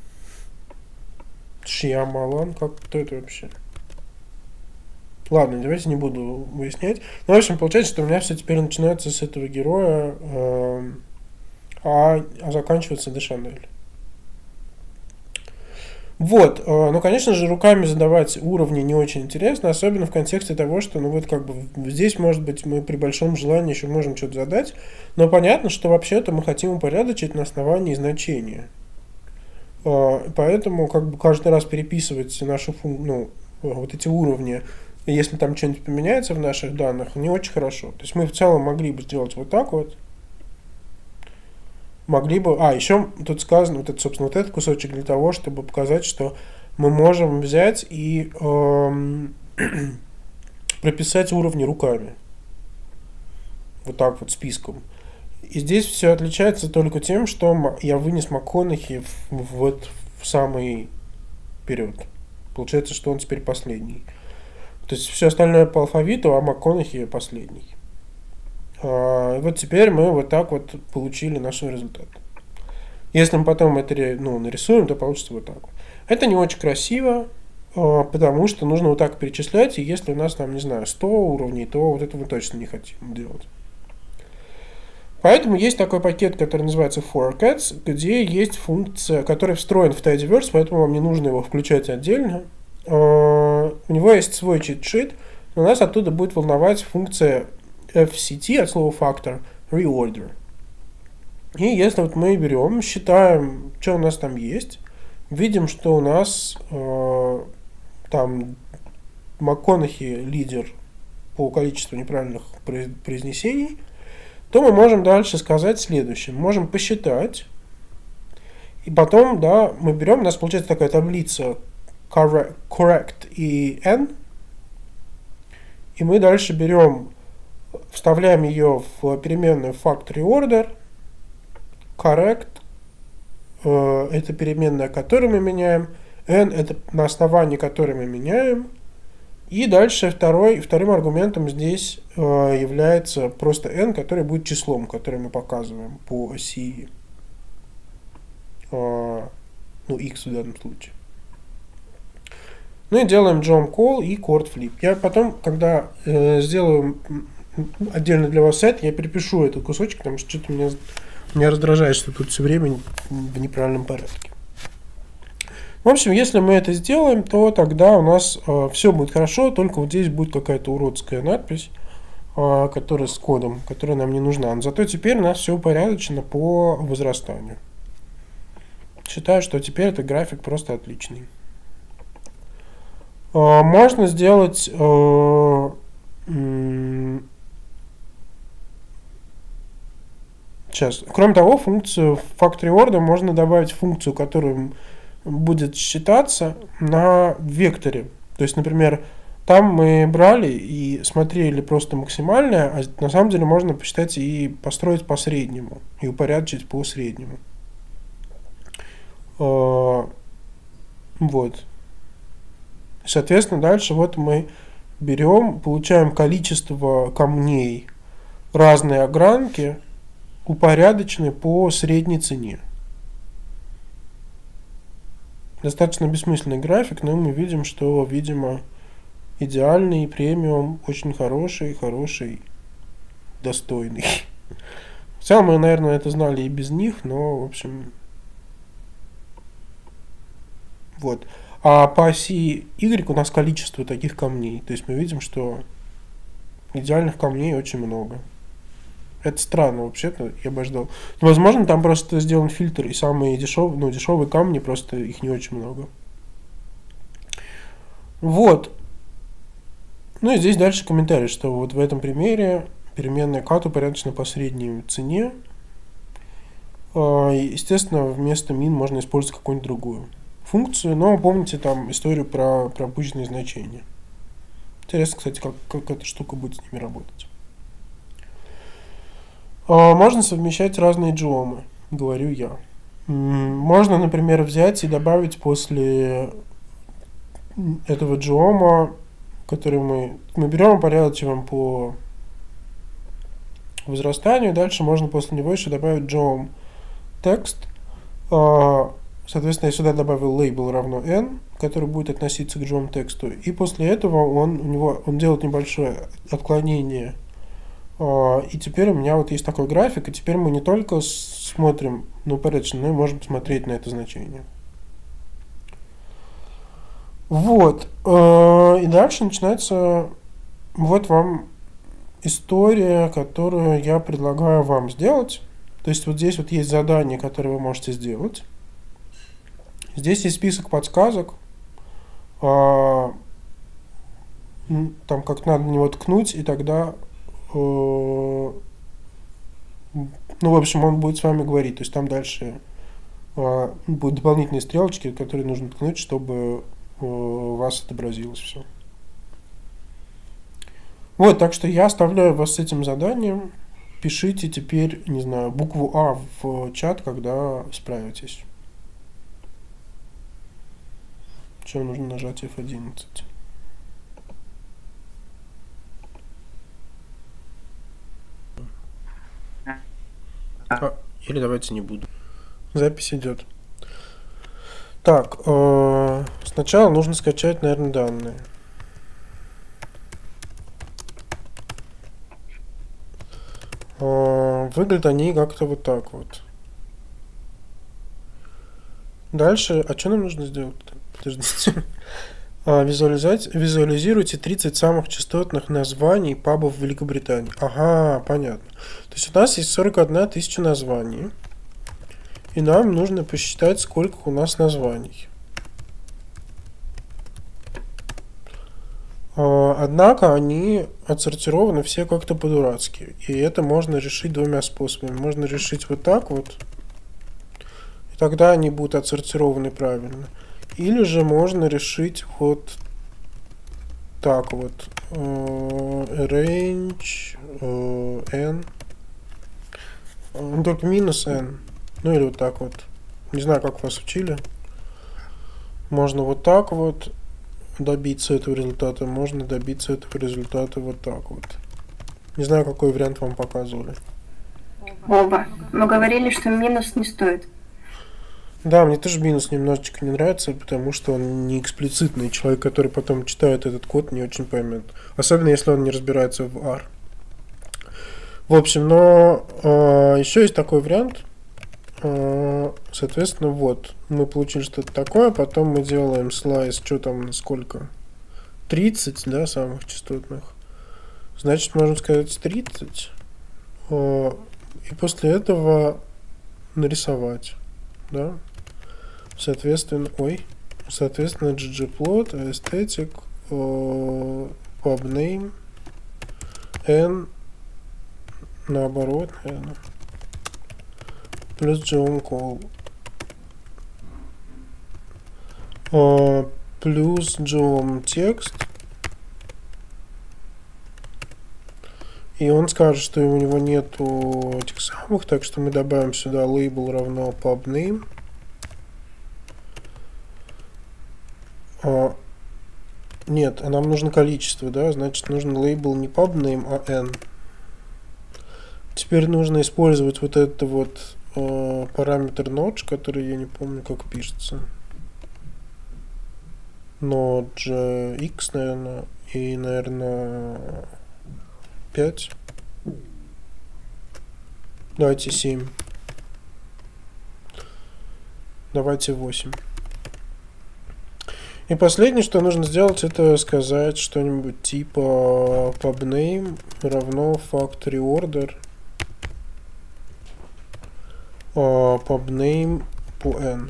Шьямалан, кто это вообще? Ладно, давайте не буду выяснять. Ну, в общем, получается, что у меня все теперь начинается с этого героя, а заканчивается де Шанель. Вот, ну, конечно же, руками задавать уровни не очень интересно, особенно в контексте того, что, ну, вот как бы здесь, может быть, мы при большом желании еще можем что-то задать, но понятно, что вообще-то мы хотим упорядочить на основании значения. Поэтому, как бы, каждый раз переписывать нашу вот эти уровни, если там что-нибудь поменяется в наших данных, не очень хорошо. То есть мы в целом могли бы сделать вот так вот. Могли бы... еще тут сказано, вот это, собственно, вот этот кусочек для того, чтобы показать, что мы можем взять и прописать уровни руками. Вот так вот списком. И здесь все отличается только тем, что я вынес МакКонахи в самый вперед. Получается, что он теперь последний. То есть все остальное по алфавиту, а МакКонахи последний. Вот теперь мы вот так вот получили наш результат. Если мы потом это нарисуем, то получится вот так вот. Это не очень красиво, потому что нужно вот так перечислять, и если у нас там, не знаю, 100 уровней, то вот это мы точно не хотим делать. Поэтому есть такой пакет, который называется forcats, где есть функция, которая встроен в tidyverse, поэтому вам не нужно его включать отдельно. У него есть свой чит-шит, но нас оттуда будет волновать функция FCT от слова factor reorder. И если вот мы берем, считаем, что у нас там есть, видим, что у нас там МакКонахи лидер по количеству неправильных произнесений, то мы можем дальше сказать следующее. Мы можем посчитать, и потом, да, мы берем, у нас получается такая таблица correct и n, и мы дальше берем, вставляем ее в переменную factory order, correct, это переменная, которую мы меняем, n это на основании которой мы меняем, и дальше вторым аргументом здесь является просто n, который будет числом, которое мы показываем по оси x в данном случае. Ну и делаем jump call и chord flip. Я потом, когда сделаю отдельно для вас сет, я перепишу этот кусочек, потому что что-то меня раздражает, что тут все время в неправильном порядке. В общем, если мы это сделаем, то тогда у нас все будет хорошо, только вот здесь будет какая-то уродская надпись, которая с кодом, которая нам не нужна. Но зато теперь у нас все упорядочено по возрастанию. Считаю, что теперь этот график просто отличный. Можно сделать сейчас. Кроме того, функцию factory order можно добавить функцию, которая будет считаться на векторе. То есть, например, там мы брали и смотрели просто максимальное, а на самом деле можно посчитать и построить по среднему, и упорядочить по среднему. Вот. Соответственно, дальше вот мы берем, получаем количество камней разной огранки, упорядоченные по средней цене. Достаточно бессмысленный график, но мы видим, что, видимо, идеальный премиум, очень хороший, достойный. В целом мы, наверное, это знали и без них, но, в общем, вот. А по оси Y у нас количество таких камней. То есть мы видим, что идеальных камней очень много. Это странно вообще-то, я бы ждал. Возможно, там просто сделан фильтр, и самые дешевые камни, просто их не очень много. Вот. Ну и здесь дальше комментарий, что вот в этом примере переменная cut упорядочена по средней цене. Естественно, вместо min можно использовать какую-нибудь другую функцию, но помните там историю про обычные значения. Интересно, кстати, как эта штука будет с ними работать. Можно совмещать разные geom, говорю я. Можно, например, взять и добавить после этого geom, который мы берем, упорядочиваем по возрастанию, дальше можно после него еще добавить geom текст. Соответственно, я сюда добавил label равно n, который будет относиться к geom тексту, и после этого он делает небольшое отклонение. И теперь у меня вот есть такой график, и теперь мы не только смотрим на упорядочение, но и можем посмотреть на это значение. Вот. И дальше начинается вот вам история, которую я предлагаю вам сделать. То есть вот здесь вот есть задание, которое вы можете сделать. Здесь есть список подсказок. Там как надо на него ткнуть, и тогда в общем, он будет с вами говорить. То есть там дальше будут дополнительные стрелочки, которые нужно ткнуть, чтобы у вас отобразилось все. Вот, так что я оставляю вас с этим заданием. Пишите теперь, не знаю, букву А в чат, когда справитесь. Что нужно нажать F11. Или давайте не буду. Запись идет. Так, сначала нужно скачать, наверное, данные. Выглядят они как-то вот так вот. Дальше, а что нам нужно сделать? Подождите. Визуализируйте 30 самых частотных названий пабов в Великобритании. Ага, понятно. То есть у нас есть 41 тысяча названий. И нам нужно посчитать, сколько у нас названий. Однако они отсортированы все как-то по-дурацки. И это можно решить двумя способами. Можно решить вот так вот. И тогда они будут отсортированы правильно. Или же можно решить вот так вот. Range n. Только минус n. Ну или вот так вот. Не знаю, как вас учили. Можно вот так вот добиться этого результата. Можно добиться этого результата вот так вот. Не знаю, какой вариант вам показывали. Оба. Но говорили, что минус не стоит. Да, мне тоже минус немножечко не нравится, потому что он не эксплицитный. Человек, который потом читает этот код, не очень поймет. Особенно, если он не разбирается в R. В общем, но еще есть такой вариант. Соответственно, вот. Мы получили что-то такое, потом мы делаем слайс, что там, сколько? 30, да, самых частотных. Значит, можем сказать 30. И после этого нарисовать. Да? Соответственно, ggplot, aesthetic, pubname, n, наоборот, наверное, плюс geom call, плюс geom текст, и он скажет, что у него нету этих самых, так что мы добавим сюда label равно pubname. Нет, а нам нужно количество, да, значит нужен label не pubname, а n. Теперь нужно использовать вот этот вот параметр notch, который я не помню, как пишется. Notch x, наверное, и, наверное, 5. Давайте 7. Давайте 8. И последнее, что нужно сделать, это сказать что-нибудь типа pubname равно factory order pubname по n.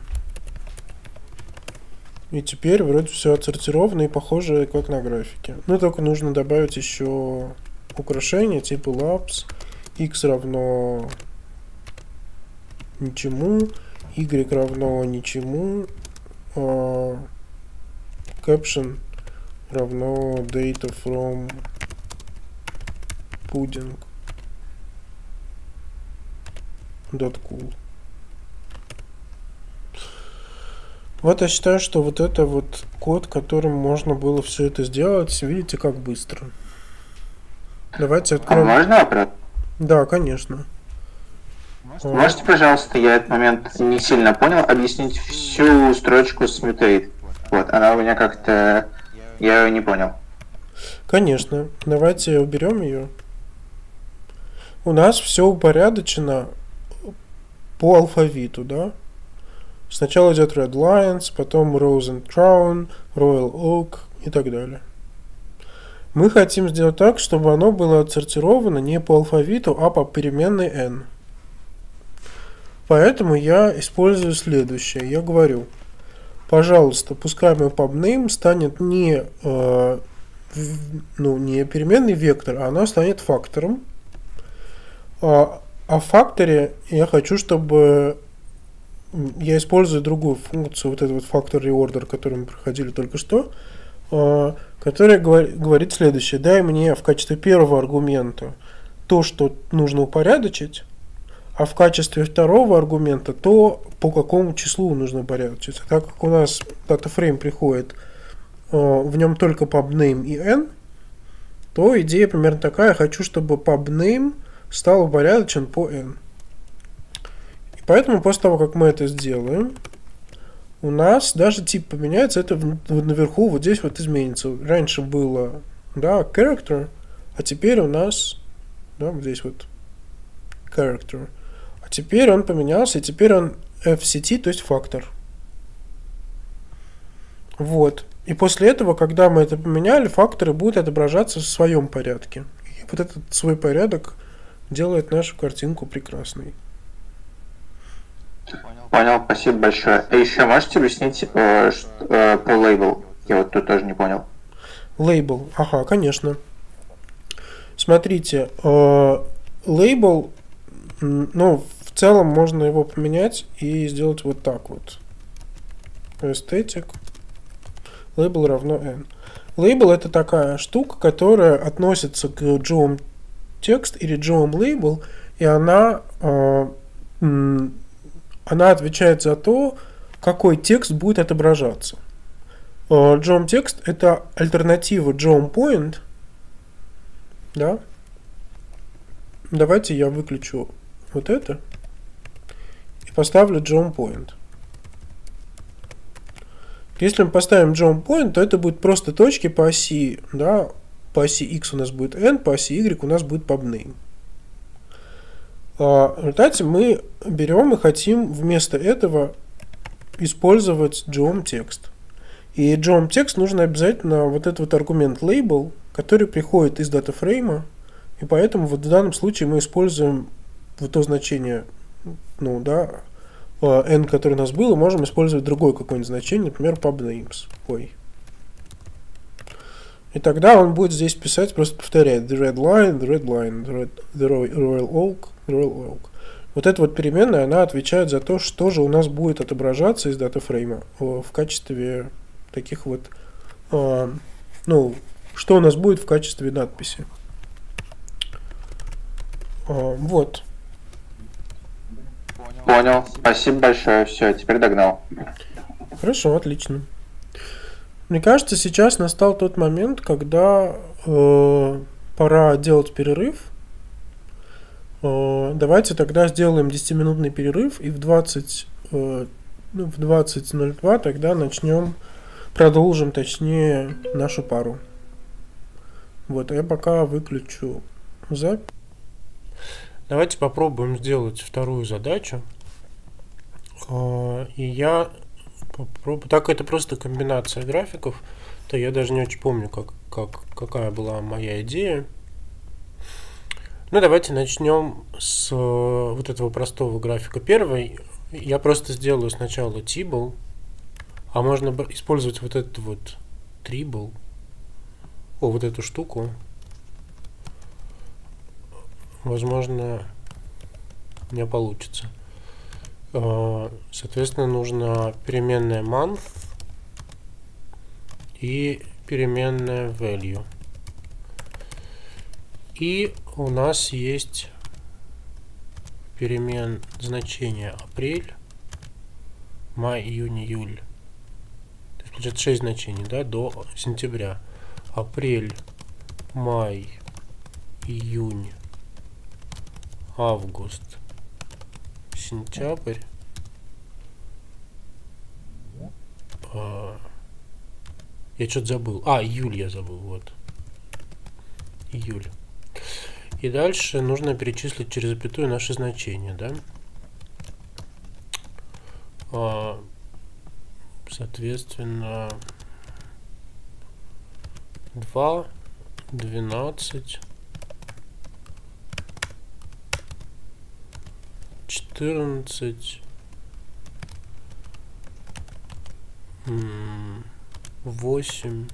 И теперь вроде все отсортировано и похоже как на графике. Но только нужно добавить еще украшение типа labs, x равно ничему, y равно ничему, caption равно data from pudding. .cool. Вот я считаю, что вот это вот код, которым можно было все это сделать. Видите, как быстро. Давайте откроем. А можно вопрос? Да, конечно. Можете, пожалуйста, я этот момент не сильно понял, объяснить всю строчку с mutate? Вот, она у меня как-то... Я ее не понял. Конечно. Давайте уберем ее. У нас все упорядочено по алфавиту, да? Сначала идет Red Lions, потом Rose and Crown, Royal Oak и так далее. Мы хотим сделать так, чтобы оно было отсортировано не по алфавиту, а по переменной n. Поэтому я использую следующее. Я говорю, пожалуйста, пускай мой pubname станет не переменный вектор, а она станет фактором. А в факторе я хочу, чтобы я использую другую функцию, вот этот вот factor reorder, который мы проходили только что, которая говорит следующее. Дай мне в качестве первого аргумента то, что нужно упорядочить, а в качестве второго аргумента то, по какому числу нужно упорядочить. Так как у нас DataFrame приходит, в нем только pubname и n, то идея примерно такая. Я хочу, чтобы pubname стал упорядочен по n. И поэтому после того, как мы это сделаем, у нас даже тип поменяется. Это наверху вот здесь вот изменится. Раньше было, да, character, а теперь у нас, да, вот здесь вот character. А теперь он поменялся, и теперь он FCT, то есть фактор. Вот. И после этого, когда мы это поменяли, факторы будут отображаться в своем порядке. И вот этот свой порядок делает нашу картинку прекрасной. Понял, спасибо большое. А еще можете объяснить про лейбл? Я вот тут тоже не понял. Лейбл, ага, конечно. Смотрите, лейбл, ну, в целом можно его поменять и сделать вот так вот. Aesthetic. Лейбл равно n. Лейбл это такая штука, которая относится к geom text или geom label, и она отвечает за то, какой текст будет отображаться. Geom text это альтернатива geom point. Да? Давайте я выключу вот это и поставлю geom point. Если мы поставим geom point, то это будет просто точки по оси, да, по оси x у нас будет n, по оси y у нас будет pubname. В результате мы берем и хотим вместо этого использовать geom text. И geom text нужно обязательно вот этот вот аргумент label, который приходит из DataFrame, и поэтому вот в данном случае мы используем вот то значение, ну да, n, который у нас был, и можем использовать другое какое-нибудь значение, например, pubnames. Ой. И тогда он будет здесь писать, просто повторяет the red line, the royal oak, the royal oak. Вот эта вот переменная, она отвечает за то, что же у нас будет отображаться из DataFrame в качестве таких вот, ну, что у нас будет в качестве надписи. Вот. Понял. Спасибо большое. Все, теперь догнал. Хорошо, отлично. Мне кажется, сейчас настал тот момент, когда пора делать перерыв. Давайте тогда сделаем 10-минутный перерыв и в 20:02 тогда продолжим, точнее, нашу пару. Вот, а я пока выключу запись. Давайте попробуем сделать вторую задачу. И я попробую. Так это просто комбинация графиков, то я даже не очень помню, какая была моя идея. Ну, давайте начнем с вот этого простого графика. Первый я просто сделаю сначала table, а можно использовать вот этот вот tribal, вот эту штуку. Возможно, у меня получится. Соответственно, нужна переменная month и переменная value. И у нас есть перемен значения апрель, май, июнь, июль. То есть, получается 6 значений, да, до сентября. Апрель, май, июнь, август, сентябрь. Я что-то забыл. Июль я забыл, вот. Июль. И дальше нужно перечислить через запятую наши значения, да? Соответственно, 2, 12, 14, 8,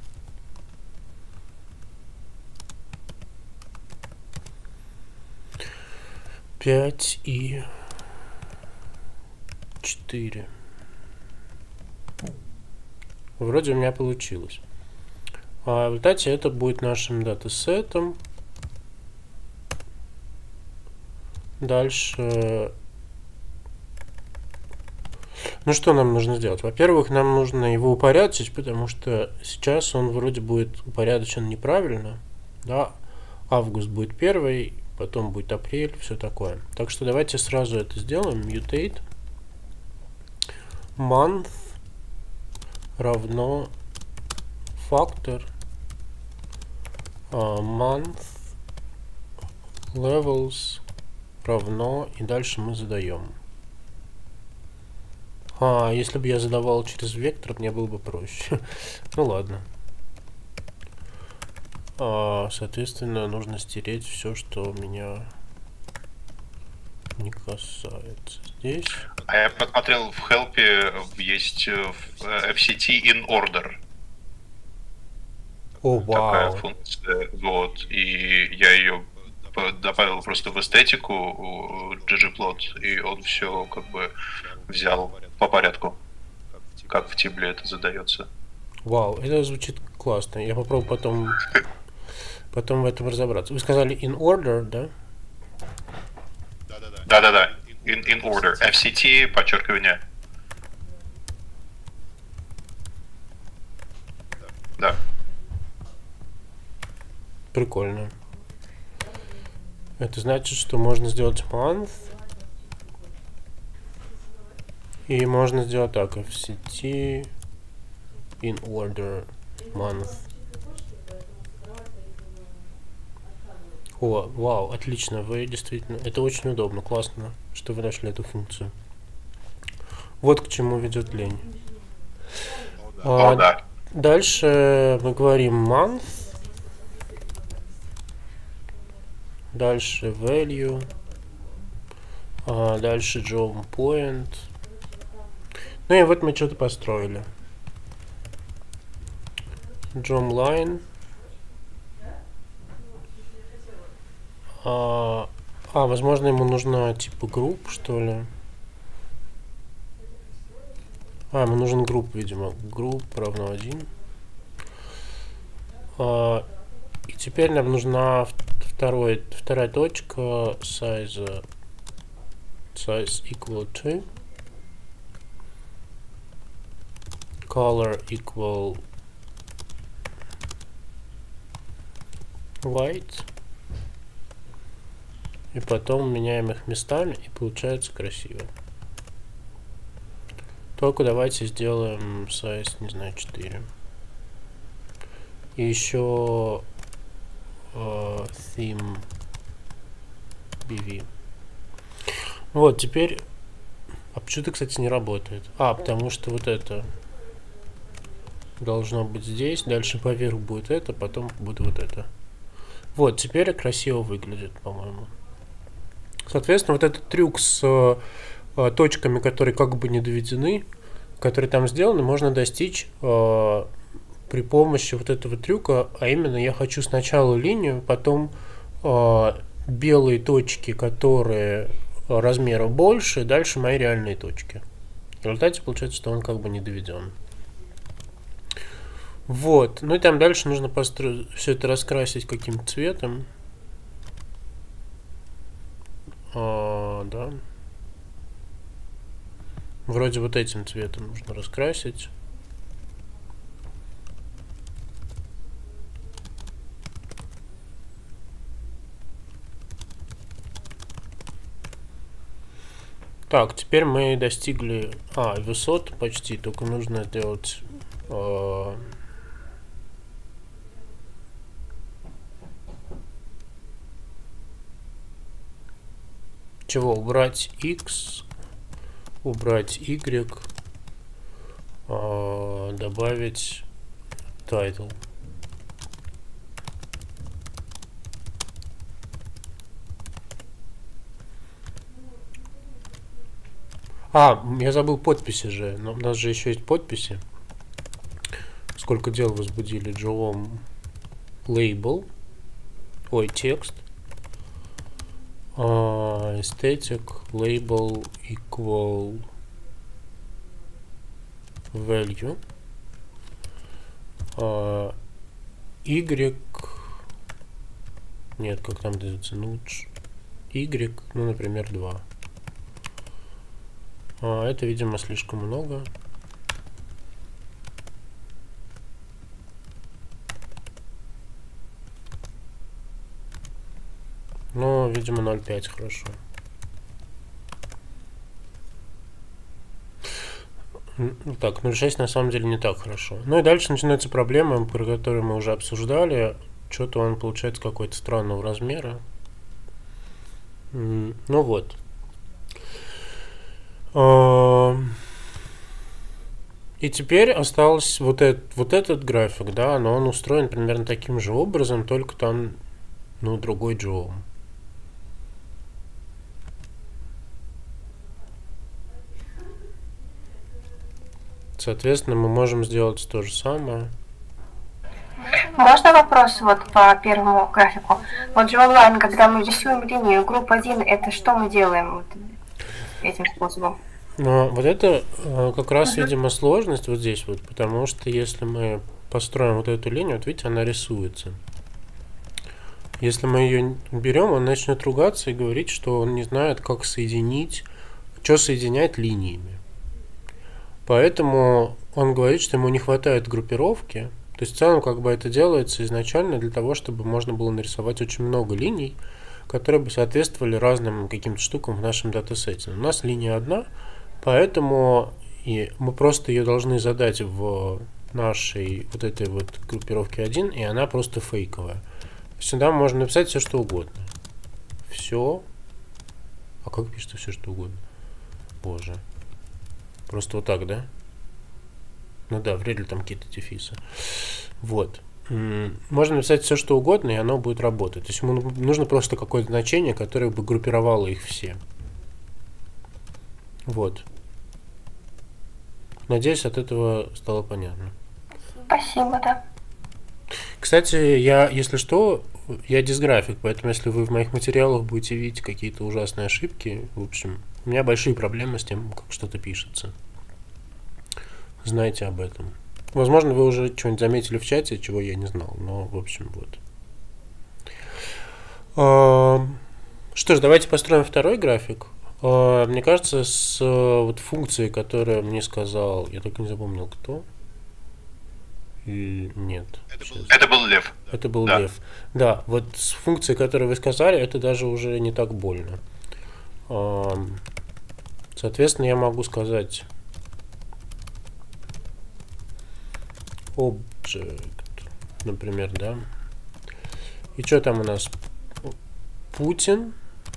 5 и 4. Вроде у меня получилось. А в результате это будет нашим датасетом. Дальше. Ну что нам нужно сделать? Во-первых, нам нужно его упорядочить, потому что сейчас он вроде будет упорядочен неправильно. Да? Август будет первый, потом будет апрель, все такое. Так что давайте сразу это сделаем. Mutate month равно factor month levels равно, и дальше мы задаем. Если бы я задавал через вектор, мне было бы проще. Ну ладно. Соответственно, нужно стереть все, что меня не касается. Здесь. А я посмотрел, в help есть FCT in order. О, вау. Такая функция. Вот. И я ее добавил просто в эстетику ggplot, и он все как бы взял по порядку, как в Тибле это задается. Вау, это звучит классно. Я попробую потом в этом разобраться. Вы сказали in order, да? Да. In order. FCT, подчеркивание. Да. Прикольно. Это значит, что можно сделать month. И можно сделать так. FCT in order month. О, вау, отлично. Вы действительно... Это очень удобно, классно, что вы нашли эту функцию. Вот к чему ведет лень. Да. Дальше мы говорим month. Дальше value. Дальше job point. Ну и вот мы что-то построили. Job line. Возможно, ему нужна типа групп, что ли. Ему нужен групп, видимо. Групп равно 1. И теперь нам нужна вторая точка size equal to color equal white. И потом меняем их местами, и получается красиво. Только давайте сделаем size, не знаю, 4. И еще theme bv. Вот, теперь... почему-то, кстати, не работает. Потому что вот это должно быть здесь. Дальше поверх будет это, потом будет вот это. Вот, теперь красиво выглядит, по-моему. Соответственно, вот этот трюк с точками, которые как бы не доведены, которые там сделаны, можно достичь при помощи вот этого трюка. А именно, я хочу сначала линию, потом белые точки, которые размера больше, дальше мои реальные точки. В результате получается, что он как бы не доведен. Вот. Ну и там дальше нужно все это раскрасить каким-то цветом. Да. Вроде вот этим цветом нужно раскрасить. Так, теперь мы достигли высот почти, только нужно сделать чего? Убрать X, убрать Y, добавить title. Я забыл подписи же. Но у нас же еще есть подписи. Сколько дел возбудили. Джелом label. Ой, текст. Aesthetic label equal value. Y. Нет, как там дается? Nudge. Y, ну, например, 2. Это, видимо, слишком много. Но, видимо, 0,5 хорошо. Так, 0,6 на самом деле не так хорошо. Ну и дальше начинаются проблемы, про которые мы уже обсуждали. Что-то он получается какой-то странного размера. Ну вот. И теперь остался вот этот график, да, но он устроен примерно таким же образом, только там, ну, другой джоум. Соответственно, мы можем сделать то же самое. Можно вопрос вот по первому графику? Вот же онлайн, когда мы рисуем линию, группа 1, это что мы делаем вот этим способом? Вот это как раз, видимо, сложность вот здесь вот, потому что если мы построим вот эту линию, вот видите, она рисуется. Если мы ее берем, он начнет ругаться и говорить, что он не знает, как соединить, что соединять линиями. Поэтому он говорит, что ему не хватает группировки. То есть в целом как бы это делается изначально для того, чтобы можно было нарисовать очень много линий, которые бы соответствовали разным каким-то штукам в нашем датасете. У нас линия одна, поэтому мы просто ее должны задать в нашей вот этой вот группировке 1, и она просто фейковая. Сюда можно написать все, что угодно. Все. А как пишется все, что угодно? Боже. Просто вот так, да? Ну да, вряд ли там какие-то дефисы. Вот. Можно написать все, что угодно, и оно будет работать. То есть ему нужно просто какое-то значение, которое бы группировало их все. Вот. Надеюсь, от этого стало понятно. Спасибо, да. Кстати, если что, я дисграфик, поэтому если вы в моих материалах будете видеть какие-то ужасные ошибки, в общем, у меня большие проблемы с тем, как что-то пишется. Знайте об этом. Возможно, вы уже что-нибудь заметили в чате, чего я не знал, но, в общем, вот. Что ж, давайте построим второй график. Мне кажется, с вот функцией, которую мне сказал, я только не запомнил, кто. Нет. Это был Лев. Это был Лев. Да, вот с функцией, которую вы сказали, это даже уже не так больно. Соответственно, я могу сказать object, например, да. И что там у нас? Путин,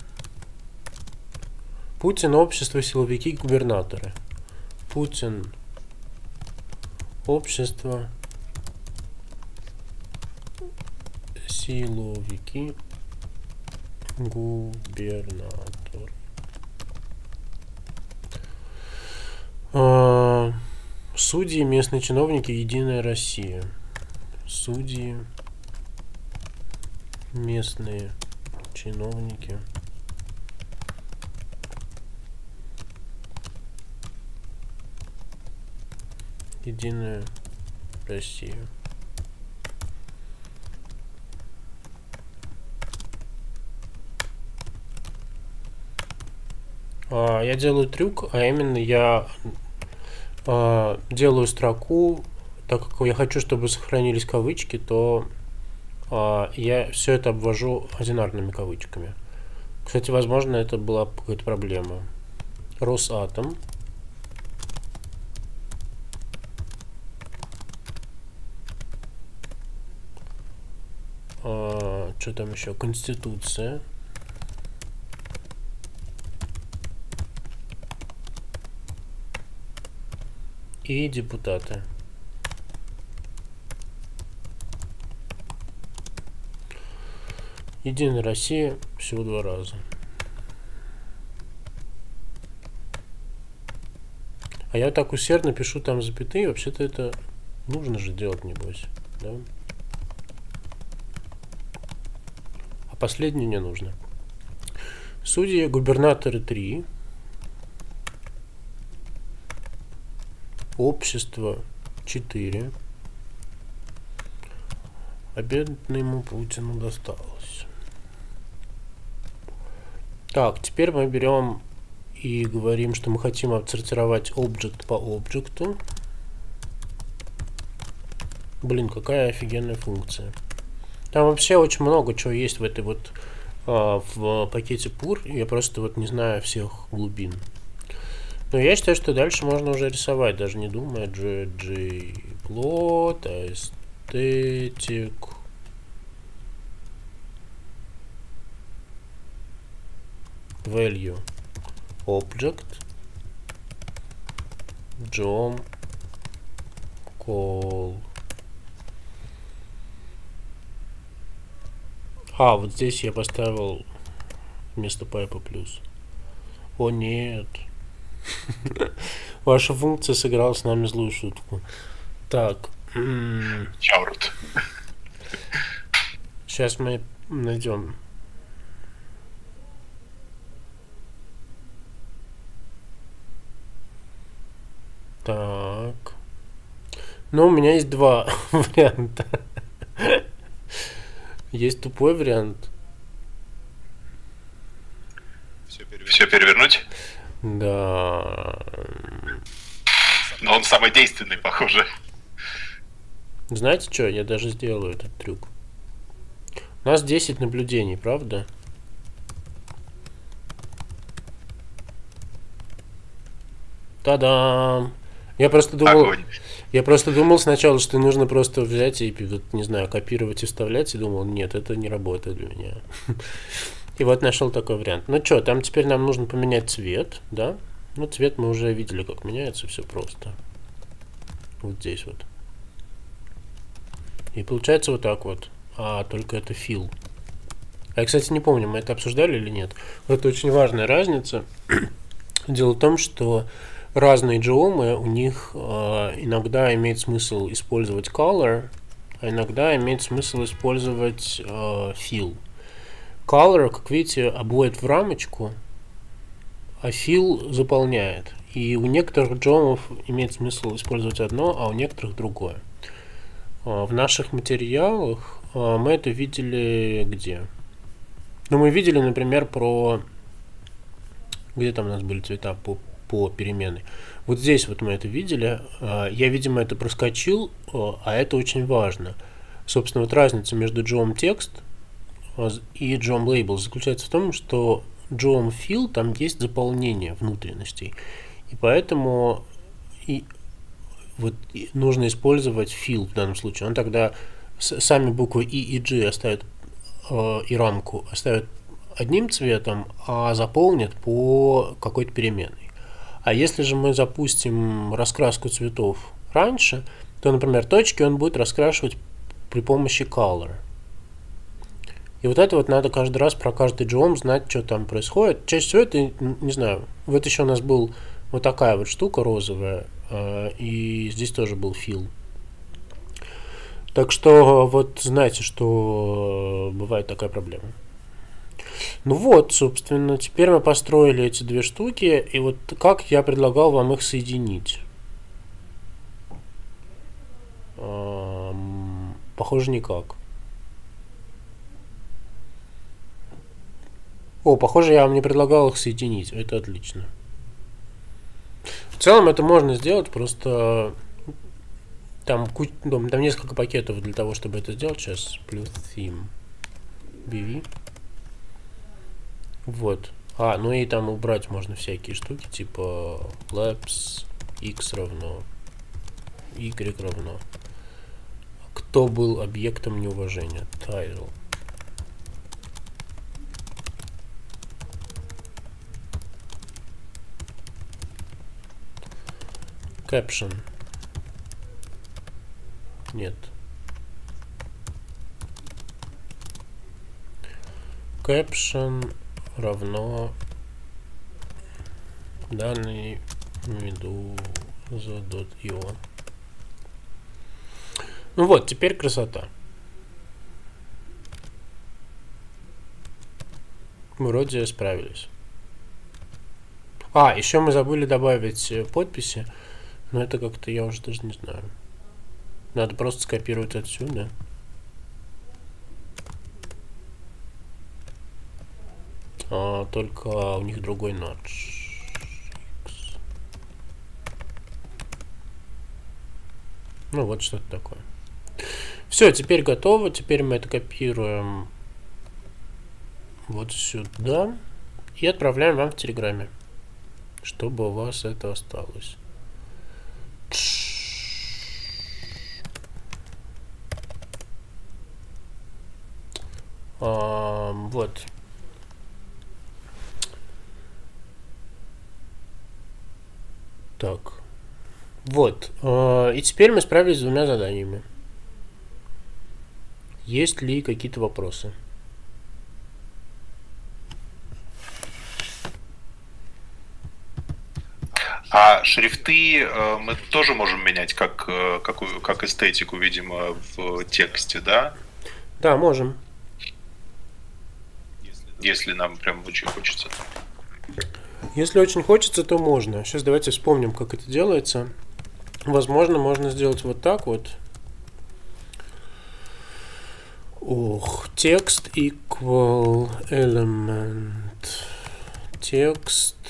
общество, силовики, губернаторы. Путин, общество, силовики, губернатор. Судьи, местные чиновники, Единая Россия. Судьи, местные чиновники. Единая Россия. Я делаю трюк, а именно я делаю строку, так как я хочу, чтобы сохранились кавычки, то я все это обвожу одинарными кавычками. Кстати, возможно, это была какая-то проблема. Росатом. Что там еще? Конституция. И депутаты. Единая Россия всего 2 раза. А я так усердно пишу там запятые. Вообще-то это нужно же делать, небось. Да? А последнее не нужно. Судьи, губернаторы 3. Общество 4. А бедному Путину досталось. Так, теперь мы берем и говорим, что мы хотим отсортировать объект по объекту. Блин, какая офигенная функция. Там вообще очень много чего есть в этой вот в пакете pur. Я просто вот не знаю всех глубин. Но я считаю, что дальше можно уже рисовать, даже не думая. ggplot, aesthetic. Value object geom call. Вот здесь я поставил вместо пайпа плюс. О нет. Ваша функция сыграла с нами злую шутку. Так. Черт. Сейчас мы найдем. Так. Ну, у меня есть 2 варианта. Есть тупой вариант. Все перевернуть? Да. Но он самый действенный, похоже. Знаете что? Я даже сделаю этот трюк. У нас 10 наблюдений, правда? Та-дам! Я просто думал сначала, что нужно просто взять и, вот, не знаю, копировать и вставлять, и думал, нет, это не работает для меня. И вот нашел такой вариант. Ну что, там теперь нам нужно поменять цвет, да? Ну, цвет мы уже видели, как меняется, все просто. Вот здесь вот. И получается вот так вот. Только это fill. Я, кстати, не помню, мы это обсуждали или нет. Это очень важная разница. Дело в том, что разные geom, у них иногда имеет смысл использовать color, а иногда имеет смысл использовать fill. Color, как видите, обводит в рамочку, а fill заполняет. И у некоторых geom имеет смысл использовать одно, а у некоторых другое. В наших материалах мы это видели где? Ну, мы видели, например, где там у нас были цвета по переменной. Вот здесь вот мы это видели. Я, видимо, это проскочил, а это очень важно. Собственно, вот разница между geom text и geom label заключается в том, что geom fill там есть заполнение внутренностей. И поэтому нужно использовать fill в данном случае. Он тогда сами буквы I и G оставит и рамку оставит одним цветом, а заполнит по какой-то переменной. А если же мы запустим раскраску цветов раньше, то, например, точки он будет раскрашивать при помощи color. И вот это вот надо каждый раз про каждый geom знать, что там происходит. Чаще всего это, не знаю, вот еще у нас был вот такая вот штука розовая, и здесь тоже был fill. Так что вот знаете, что бывает такая проблема. Ну вот, собственно, теперь мы построили эти 2 штуки, и вот как я предлагал вам их соединить. Похоже, никак. О, похоже, я вам не предлагал их соединить. Это отлично. В целом это можно сделать, просто там несколько пакетов для того, чтобы это сделать. Сейчас плюс theme bv. Вот. Ну и там убрать можно всякие штуки, типа labs, x равно, y равно. Кто был объектом неуважения? Title. Caption. Нет. Caption равно данные meduza.io. Ну вот, теперь красота. Вроде справились. Еще мы забыли добавить подписи, но это как-то я уже даже не знаю. Надо просто скопировать отсюда. Только у них другой notch. Ну вот что-то такое. Все, теперь готово. Теперь мы это копируем вот сюда и отправляем вам в Телеграме, чтобы у вас это осталось. Вот. Так. Вот. И теперь мы справились с двумя заданиями. Есть ли какие-то вопросы? А шрифты мы тоже можем менять как эстетику, видимо, в тексте, да? Да, можем. Если нам прям очень хочется. Если очень хочется, то можно. Сейчас давайте вспомним, как это делается. Возможно, можно сделать вот так вот. Текст equal element. Текст.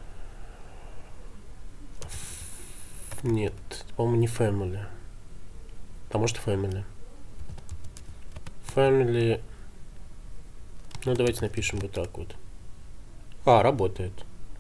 Нет, по-моему, не family. Потому что family. Family. Ну, давайте напишем вот так вот. Работает.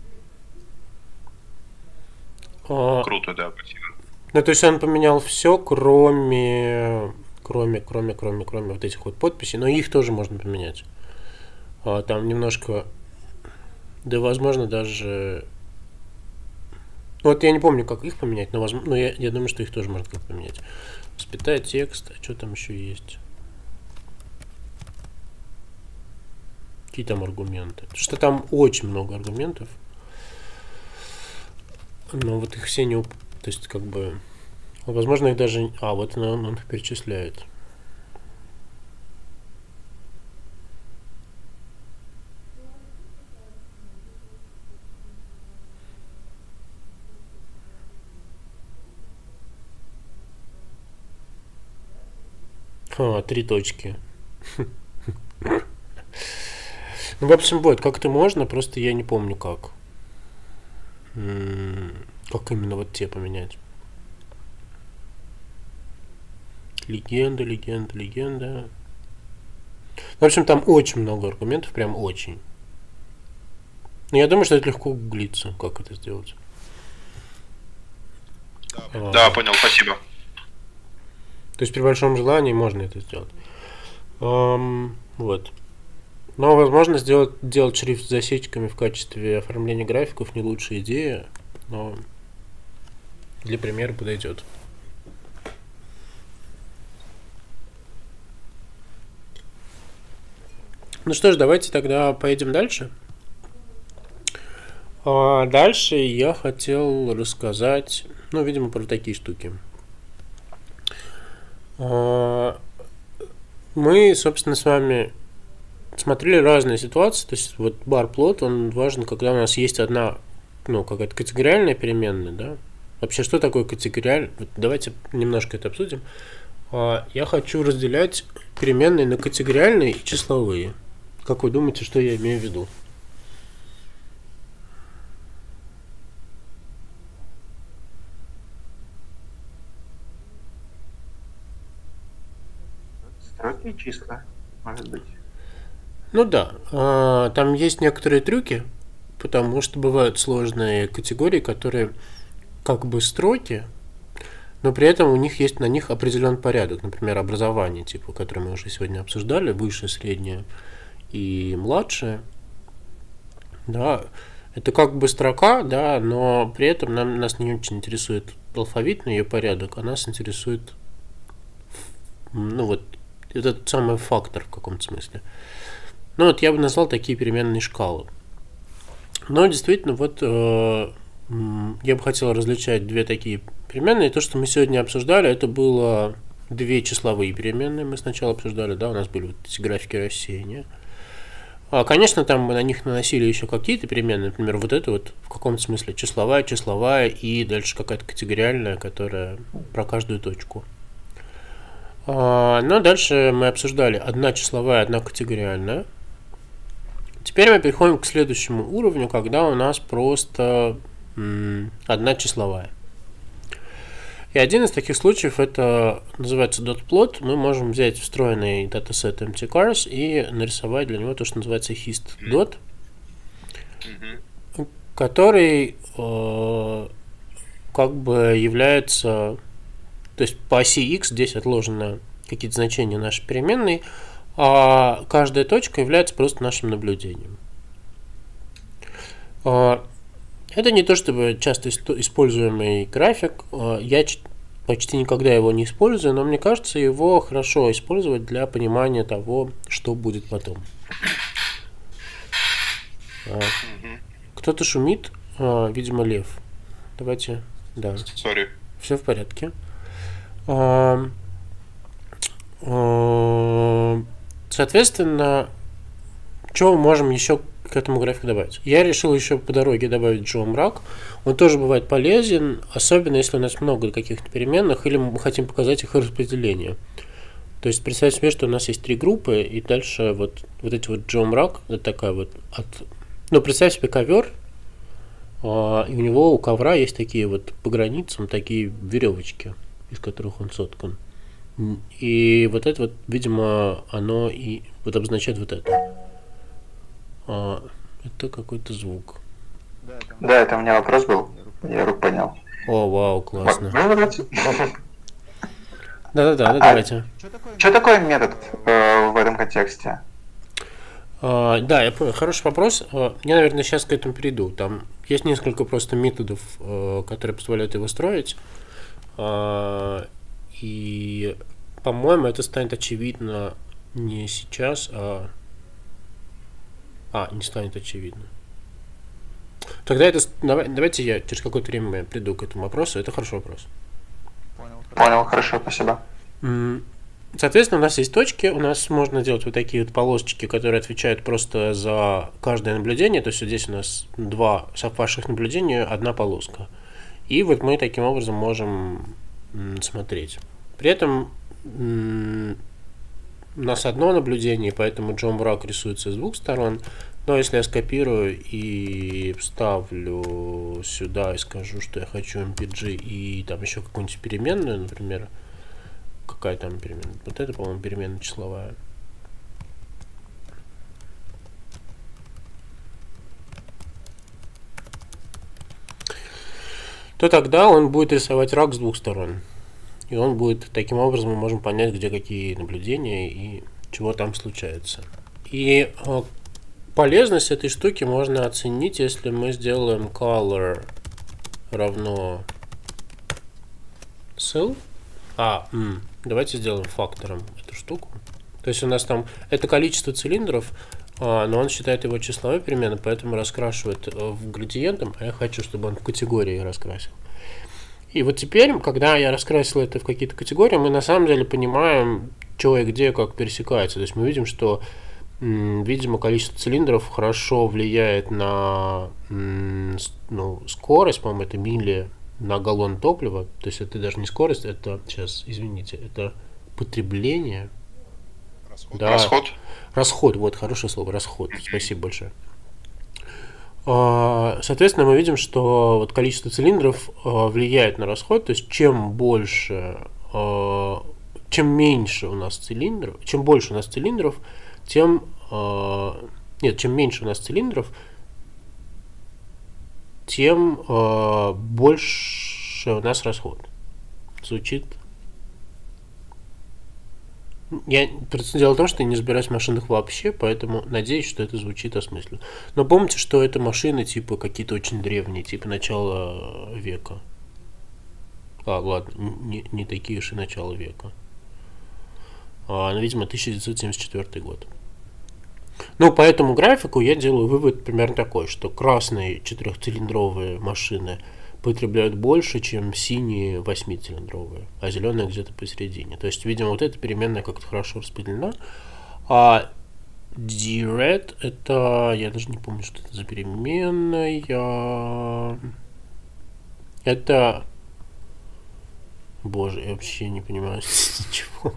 Круто, да, спасибо. Ну, то есть он поменял все, кроме вот этих вот подписей, но их тоже можно поменять. Там немножко, да, возможно, даже... Вот я не помню, как их поменять, но возможно, но я думаю, что их тоже можно как поменять. Запятая, текст, а что там еще есть? Какие там аргументы? Потому что там очень много аргументов. Но вот их все не... То есть, как бы... Возможно, их даже... Вот он их перечисляет. Три точки. Ну, в общем, вот, как-то можно, просто я не помню как. Как именно вот те поменять. Легенда. В общем, там очень много аргументов, прям очень. Но я думаю, что это легко гуглиться, как это сделать. Да, понял, спасибо. То есть при большом желании можно это сделать. Вот. Но, возможно, делать шрифт с засечками в качестве оформления графиков не лучшая идея, но для примера подойдет. Ну что ж, давайте тогда поедем дальше. Дальше я хотел рассказать, видимо, про такие штуки. Мы, собственно, с вами смотрели разные ситуации. То есть вот бар-плот, он важен, когда у нас есть одна, какая-то категориальная переменная, да? Вообще, что такое категориальная? Вот давайте немножко это обсудим. Я хочу разделять переменные на категориальные и числовые. Как вы думаете, что я имею в виду? строки и числа, может быть. Ну да, там есть некоторые трюки, потому что бывают сложные категории, которые как бы строки, но при этом у них есть на них определенный порядок. Например, образование, типа, которое мы уже сегодня обсуждали, высшее, среднее и младшее. Да, это как бы строка, да, но при этом нас не очень интересует алфавитный ее порядок, а нас интересует, ну вот, этот самый фактор в каком-то смысле. Ну вот я бы назвал такие переменные шкалы. Но действительно, вот я бы хотел различать две такие переменные. То, что мы сегодня обсуждали, это было две числовые переменные. Мы сначала обсуждали, да, у нас были вот эти графики рассеяния. Конечно, там мы на них наносили еще какие-то переменные, например, вот это вот в каком-то смысле числовая и дальше какая-то категориальная, которая про каждую точку. Но дальше мы обсуждали одна числовая, одна категориальная. Теперь мы переходим к следующему уровню, когда у нас просто одна числовая. И один из таких случаев это называется dotplot. Мы можем взять встроенный датасет mtcars и нарисовать для него то, что называется hist.dot, который как бы является, то есть по оси x здесь отложено какие-то значения нашей переменной, а каждая точка является просто нашим наблюдением. Это не то чтобы часто используемый график, я почти никогда его не использую, но мне кажется, его хорошо использовать для понимания того, что будет потом. Кто-то шумит, видимо, Лев. Давайте, да. Sorry. Все в порядке. Соответственно, что мы можем еще к этому графику добавить? Я решил еще по дороге добавить geomrak. Он тоже бывает полезен, особенно если у нас много каких-то переменных, или мы хотим показать их распределение. То есть представьте себе, что у нас есть три группы, и дальше вот эти вот geomrak, это такая вот ну, представь себе ковер, и у него у ковра есть такие вот по границам такие веревочки, из которых он соткан. И вот это вот, видимо, оно и вот обозначает вот это. Это какой-то звук. Да, это у меня вопрос был. Я руку поднял. О, вау, классно. Да, давайте. Что такое метод в этом контексте? Да, я понял. Хороший вопрос. Я, наверное, сейчас к этому перейду. Там есть несколько просто методов, которые позволяют его строить. И, по-моему, это станет очевидно не сейчас, не станет очевидно. Тогда давайте я через какое-то время приду к этому вопросу. Это хороший вопрос. Понял, хорошо, спасибо. Соответственно, у нас есть точки, у нас можно делать вот такие вот полосочки, которые отвечают просто за каждое наблюдение. То есть вот здесь у нас два совпавших наблюдения, одна полоска. И вот мы таким образом можем смотреть. При этом у нас одно наблюдение, поэтому geomrak рисуется с двух сторон. Но если я скопирую и вставлю сюда и скажу, что я хочу mpg и там еще какую-нибудь переменную, например, какая там переменная? Вот это, по-моему, переменная числовая. То тогда он будет рисовать рак с двух сторон. И он будет, таким образом мы можем понять, где какие наблюдения и чего там случается. И полезность этой штуки можно оценить, если мы сделаем color равно cell. Давайте сделаем фактором эту штуку. То есть у нас там это количество цилиндров, но он считает его числовой переменной, поэтому раскрашивает в градиентом, а я хочу, чтобы он в категории раскрасил. И вот теперь, когда я раскрасил это в какие-то категории, мы на самом деле понимаем, что и где как пересекается. То есть мы видим, что, видимо, количество цилиндров хорошо влияет на скорость, по-моему, это мили на галлон топлива. То есть это даже не скорость, это, сейчас, извините, это потребление. Расход, вот, хорошее слово, расход. Спасибо большое. Соответственно, мы видим, что вот количество цилиндров влияет на расход, то есть чем больше чем меньше у нас цилиндров, чем больше у нас цилиндров, тем нет, чем меньше у нас цилиндров, тем больше у нас расход. Звучит. Дело в том, что я не разбираюсь в машинах вообще, поэтому надеюсь, что это звучит осмысленно. Но помните, что это машины типа какие-то очень древние, типа начала века. Ладно, не такие уж и начала века. Но, видимо, 1974 год. Ну, по этому графику я делаю вывод примерно такой, что красные 4-цилиндровые машины потребляют больше, чем синие 8-цилиндровые, а зеленые где-то посередине. То есть, видимо, вот эта переменная как-то хорошо распределена. А D-Red это... Я даже не помню, что это за переменная. Это... Боже, я вообще не понимаю ничего.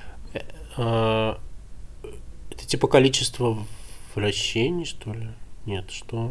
Это типа количество вращений, что ли? Нет, что?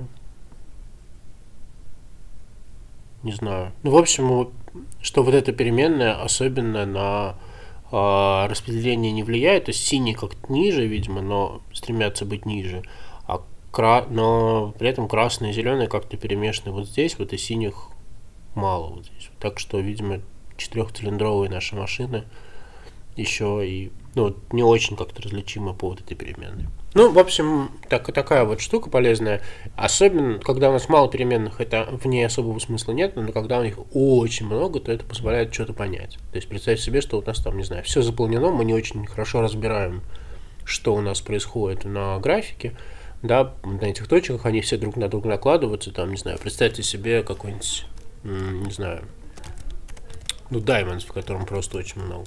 Не знаю. Ну, в общем, что вот эта переменная особенно на распределение не влияет. То есть синие как-то ниже, видимо, но стремятся быть ниже. Но при этом красные и зеленые как-то перемешаны вот здесь, вот и синих мало вот здесь. Так что, видимо, 4-цилиндровые наши машины еще и не очень как-то различимы по вот этой переменной. Ну, в общем, такая вот штука полезная. Особенно, когда у нас мало переменных, это в ней особого смысла нет, но когда у них очень много, то это позволяет что-то понять. То есть представьте себе, что у нас там, не знаю, все заполнено, мы не очень хорошо разбираем, что у нас происходит на графике, да, на этих точках, они все друг на друга накладываются, там, не знаю, представьте себе какой-нибудь, не знаю, Diamonds, в котором просто очень много.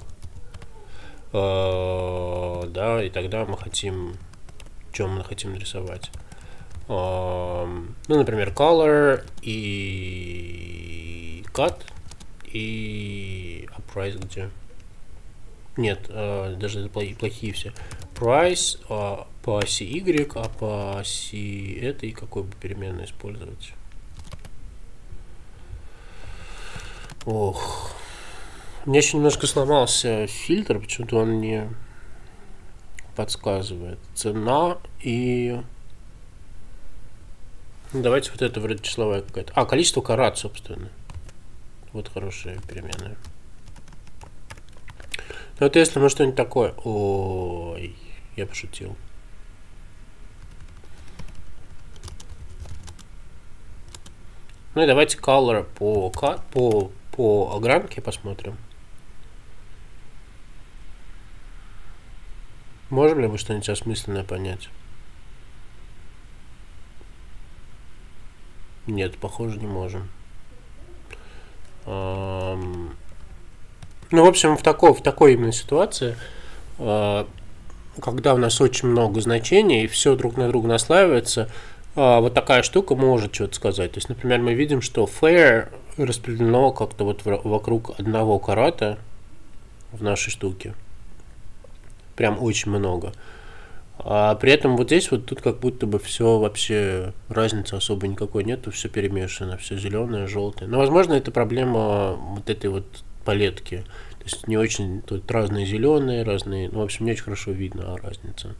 Да, и тогда мы хотим... Чем мы хотим нарисовать? Например, color и cut и price где? Нет, даже это плохие все. Price по оси Y, а по оси этой какой бы переменной использовать? Ох. У меня еще немножко сломался фильтр, почему-то он не подсказывает. Цена и... давайте вот это вроде числовая какая-то. Количество карат, собственно. Вот хорошая переменная. Ну, это если мы что-нибудь такое... Ой, я пошутил. Ну и давайте color по огранке посмотрим. Можем ли мы что-нибудь осмысленное понять? Нет, похоже, не можем. Ну, в общем, в такой именно ситуации, когда у нас очень много значений и все друг на друга наслаивается, вот такая штука может что-то сказать. То есть, например, мы видим, что fair распределено как-то вот вокруг одного карата в нашей штуке. Прям очень много. А при этом вот здесь вот тут как будто бы все вообще разницы особо никакой нету, все перемешано, все зеленое, желтое. Но возможно это проблема вот этой вот палетки. То есть не очень, тут разные зеленые, разные, в общем не очень хорошо видно разница.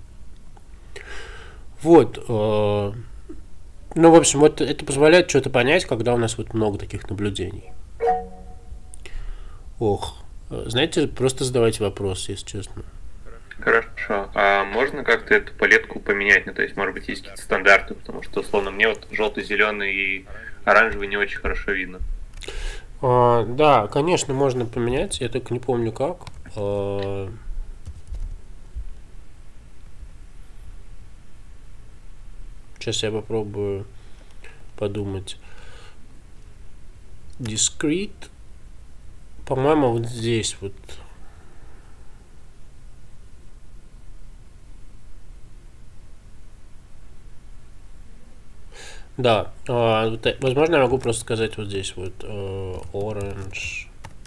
Вот. В общем, вот это позволяет что-то понять, когда у нас вот много таких наблюдений. Знаете, просто задавайте вопросы, если честно. Хорошо. А можно как-то эту палетку поменять? Ну, то есть, может быть, есть какие-то стандарты, потому что, условно, мне вот желтый, зеленый и оранжевый не очень хорошо видно. Да, конечно, можно поменять. Я только не помню как. Сейчас я попробую подумать. Discrete. По-моему, вот здесь вот. Да, возможно, я могу просто сказать вот здесь вот orange,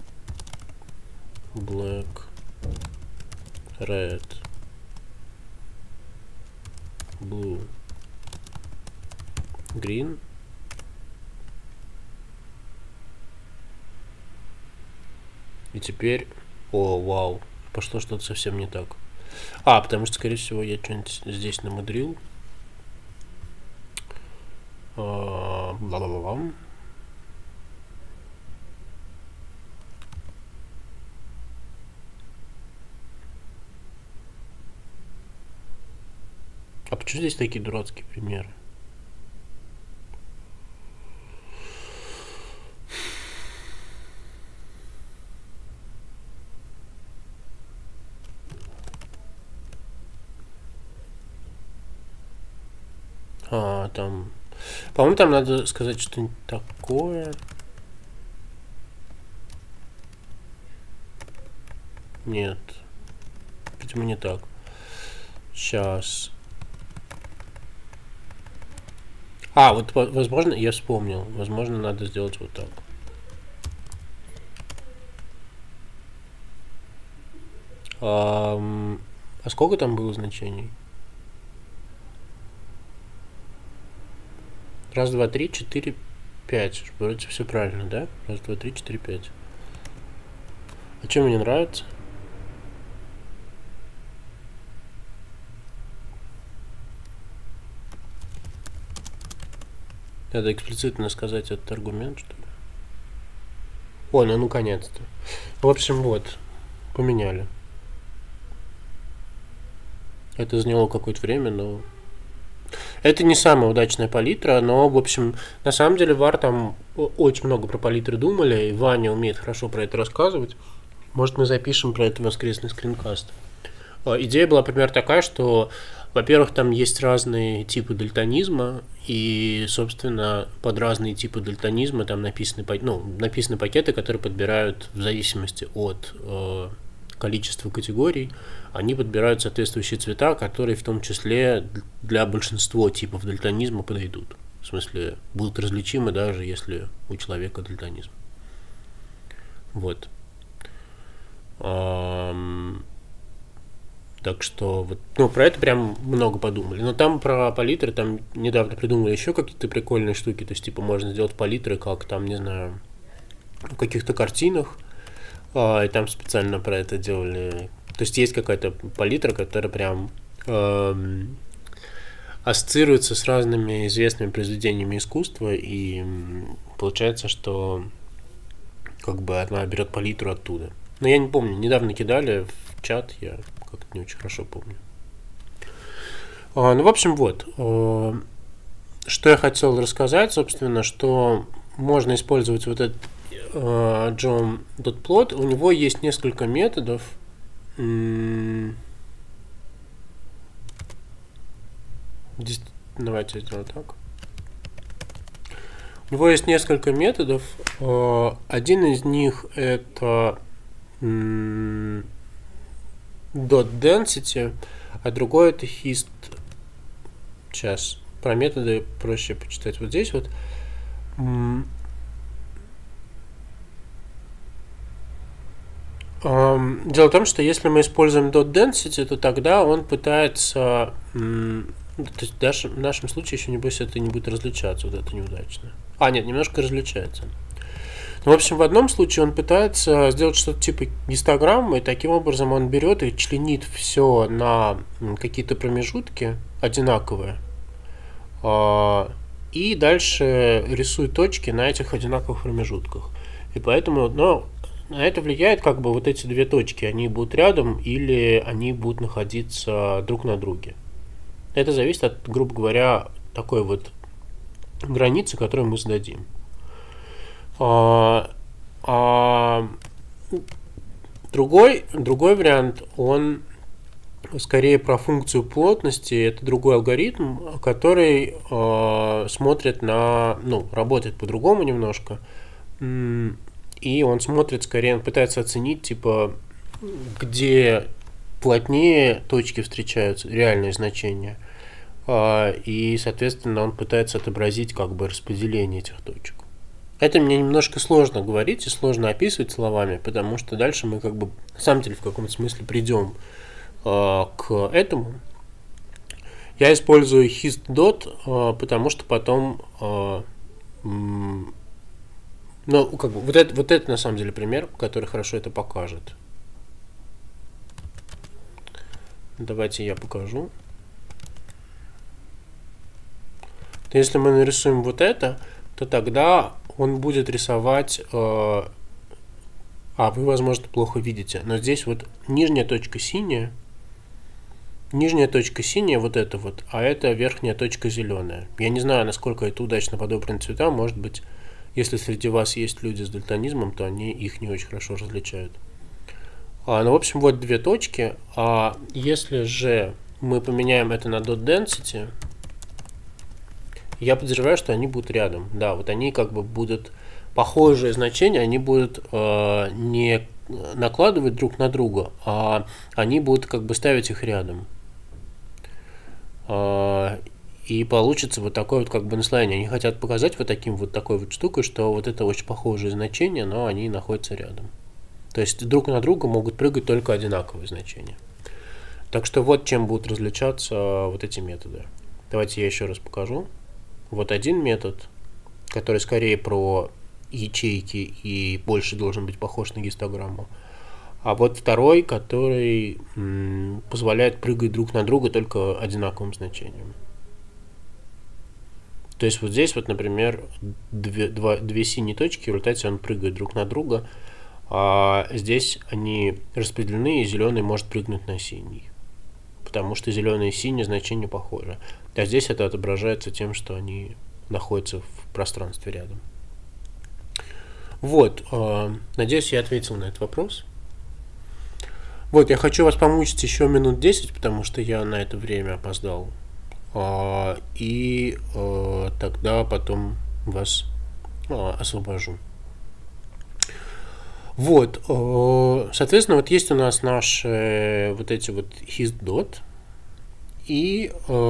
black, red, blue, green. И теперь, вау, пошло что-то совсем не так. Потому что, скорее всего, я что-нибудь здесь намудрил. Ла-ла-ла-ла. Почему здесь такие дурацкие примеры? Там... По-моему, там надо сказать что-нибудь такое. Нет. Видимо, не так. Сейчас. Вот, возможно, я вспомнил. Возможно, надо сделать вот так. Сколько там было значений? 1, 2, 3, 4, 5. Вроде все правильно, да? 1, 2, 3, 4, 5. А чем мне нравится? Надо эксплицитно сказать этот аргумент, что ли? Ну наконец-то. В общем, вот. Поменяли. Это заняло какое-то время, но... Это не самая удачная палитра, но, в общем, на самом деле Var там очень много про палитры думали, и Ваня умеет хорошо про это рассказывать. Может, мы запишем про это воскресный скринкаст. Идея была, например, такая, что, во-первых, там есть разные типы дальтонизма, и, собственно, под разные типы дальтонизма там написаны пакеты, которые подбирают в зависимости от количества категорий, они подбирают соответствующие цвета, которые в том числе для большинства типов дальтонизма подойдут. В смысле, будут различимы даже если у человека дальтонизм. Вот. Так что вот, про это прям много подумали. Но там про палитры, там недавно придумали еще какие-то прикольные штуки. То есть, типа, можно сделать палитры, как там, не знаю, в каких-то картинах. И там специально про это делали. То есть какая-то палитра, которая прям ассоциируется с разными известными произведениями искусства. И получается, что как бы она берет палитру оттуда. Но я не помню, недавно кидали в чат, я как-то не очень хорошо помню. В общем, вот. Что я хотел рассказать, собственно, что можно использовать вот этот geom.plot. У него есть несколько методов. Давайте я сделаю так. У него есть несколько методов. Один из них это .density, а другой это hist. Сейчас. Про методы проще почитать вот здесь вот. Дело в том, что если мы используем .density, то тогда он пытается... То есть в нашем случае еще, небось, это не будет различаться, вот это неудачно. Нет, немножко различается. В общем, в одном случае он пытается сделать что-то типа гистограммы, и таким образом он берет и членит все на какие-то промежутки одинаковые, и дальше рисует точки на этих одинаковых промежутках. И поэтому, на это влияет как бы вот эти две точки, они будут рядом или они будут находиться друг на друге. Это зависит от, грубо говоря, такой вот границы, которую мы зададим. Другой вариант, он скорее про функцию плотности. Это другой алгоритм, который смотрит на... работает по-другому немножко. И он смотрит скорее, он пытается оценить, типа, где плотнее точки встречаются, реальные значения. И, соответственно, он пытается отобразить как бы распределение этих точек. Это мне немножко сложно говорить и сложно описывать словами, потому что дальше мы как бы на самом деле в каком-то смысле придем к этому. Я использую hist.dot, потому что потом как бы вот это на самом деле пример, который хорошо это покажет. Давайте я покажу. То если мы нарисуем вот это, то тогда он будет рисовать... вы, возможно, плохо видите, но здесь вот нижняя точка синяя, вот это вот, а это верхняя точка зеленая. Я не знаю, насколько это удачно подобраны цвета, может быть, если среди вас есть люди с дальтонизмом, то они их не очень хорошо различают. Ну, в общем, вот две точки, а если же мы поменяем это на dot density, я подозреваю, что они будут рядом. Да, вот они как бы будут похожие значения, они будут не накладывать друг на друга, а они будут как бы ставить их рядом. И получится вот такое вот как бы наслоение. Они хотят показать вот такой вот штукой, что вот это очень похожие значения, но они находятся рядом. То есть друг на друга могут прыгать только одинаковые значения. Так что вот чем будут различаться вот эти методы. Давайте я еще раз покажу. Вот один метод, который скорее про ячейки и больше должен быть похож на гистограмму. А вот второй, который позволяет прыгать друг на друга только одинаковым значением. То есть вот здесь вот, например, две синие точки, в результате он прыгает друг на друга, а здесь они распределены, и зеленый может прыгнуть на синий. Потому что зеленые и синие значения похожи. А здесь это отображается тем, что они находятся в пространстве рядом. Вот, надеюсь, я ответил на этот вопрос. Вот, я хочу вас помучить еще минут 10, потому что я на это время опоздал. И тогда потом вас освобожу. Вот, соответственно, вот есть у нас наши вот эти вот hist.dot. И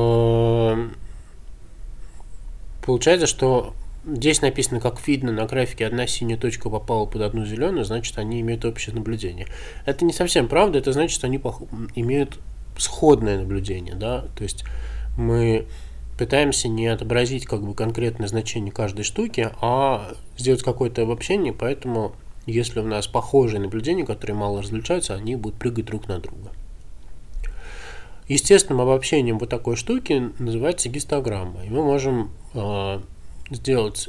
получается, что здесь написано, как видно на графике, одна синяя точка попала под одну зеленую, значит, они имеют общее наблюдение. Это не совсем правда, это значит, что они имеют сходное наблюдение, да, то есть мы пытаемся не отобразить как бы конкретное значение каждой штуки, а сделать какое-то обобщение, поэтому если у нас похожие наблюдения, которые мало различаются, они будут прыгать друг на друга. Естественным обобщением вот такой штуки называется гистограмма. И мы можем сделать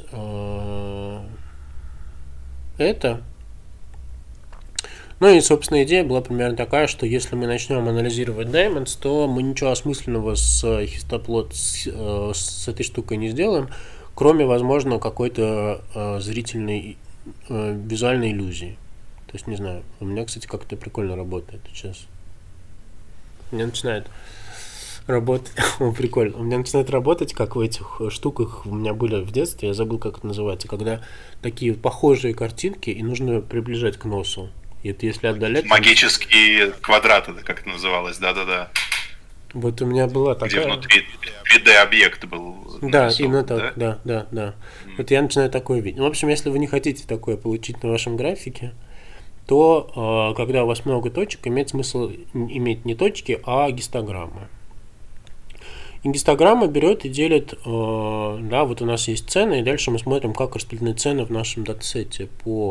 это. Ну и, собственно, идея была примерно такая, что если мы начнем анализировать Diamonds, то мы ничего осмысленного с histoplot с этой штукой не сделаем, кроме, возможно, какой-то зрительной визуальной иллюзии. То есть, не знаю, у меня, кстати, как-то прикольно работает сейчас. У меня начинает работать, прикольно, у меня начинает работать, как в этих штуках у меня были в детстве, я забыл, как это называется, когда такие похожие картинки, и нужно приближать к носу. И это если отдалять... Магические квадраты, как это называлось, да-да-да. Вот у меня была такая... Где внутри 3D-объект был. Да, именно так, да. Вот я начинаю такое видеть. В общем, если вы не хотите такое получить на вашем графике, то когда у вас много точек, имеет смысл иметь не точки, а гистограммы. И гистограмма берет и делит, да, вот у нас есть цены, и дальше мы смотрим, как распределены цены в нашем датасете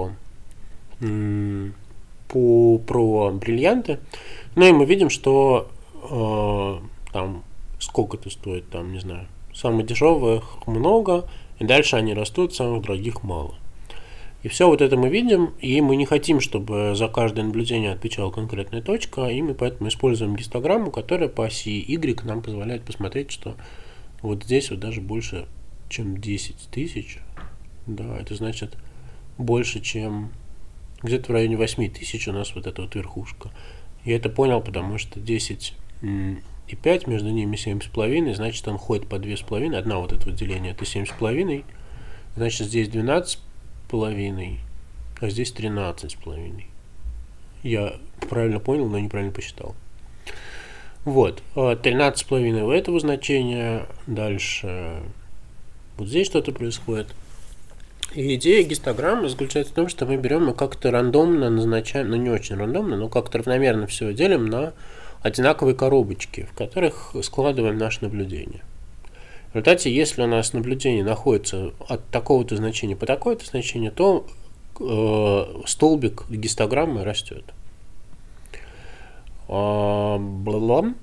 про бриллианты. Ну и мы видим, что там сколько это стоит, там, не знаю, самых дешевых много, и дальше они растут, самых дорогих мало. И все вот это мы видим, и мы не хотим, чтобы за каждое наблюдение отвечала конкретная точка, и мы поэтому используем гистограмму, которая по оси Y нам позволяет посмотреть, что вот здесь вот даже больше, чем 10 тысяч, да, это значит больше, чем где-то в районе 8 тысяч у нас вот эта вот верхушка. Я это понял, потому что 10 и 5, между ними 7,5, значит он ходит по 2,5, одна вот это вот деление это 7,5, значит здесь 12,5, а здесь 13,5. Я правильно понял, но неправильно посчитал. Вот, 13,5 у этого значения, дальше вот здесь что-то происходит. И идея гистограммы заключается в том, что мы берем и как-то рандомно назначаем, ну не очень рандомно, но как-то равномерно все делим на одинаковые коробочки, в которых складываем наше наблюдение. В результате, если у нас наблюдение находится от такого-то значения по такое-то значение, то столбик гистограммы растет. Бла-бла.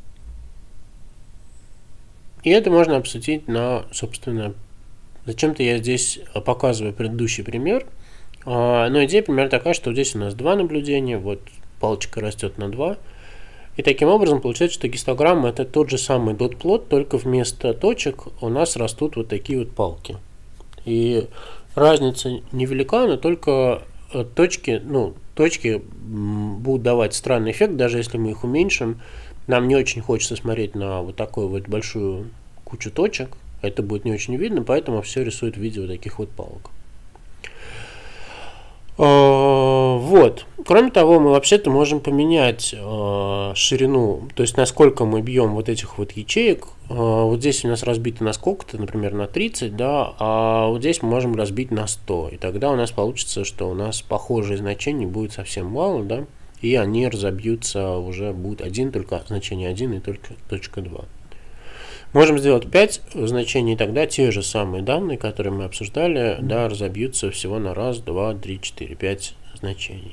И это можно обсудить на, собственно, зачем-то я здесь показываю предыдущий пример. Но идея примерно такая, что здесь у нас два наблюдения, вот палочка растет на 2. И таким образом получается, что гистограмма это тот же самый dot-plot, только вместо точек у нас растут вот такие вот палки. И разница невелика, но только точки будут давать странный эффект, даже если мы их уменьшим. Нам не очень хочется смотреть на вот такую вот большую кучу точек. Это будет не очень видно, поэтому все рисует в виде вот таких вот палок. Вот. Кроме того, мы вообще-то можем поменять ширину, то есть насколько мы бьем вот этих вот ячеек. Вот здесь у нас разбито на сколько-то, например, на 30, да, а вот здесь мы можем разбить на 100. И тогда у нас получится, что у нас похожие значения будет совсем мало, да, и они разобьются, уже будет только значение 1 и только точка 2. Можем сделать 5 значений, и тогда те же самые данные, которые мы обсуждали, да, разобьются всего на 1, 2, 3, 4, 5 значений.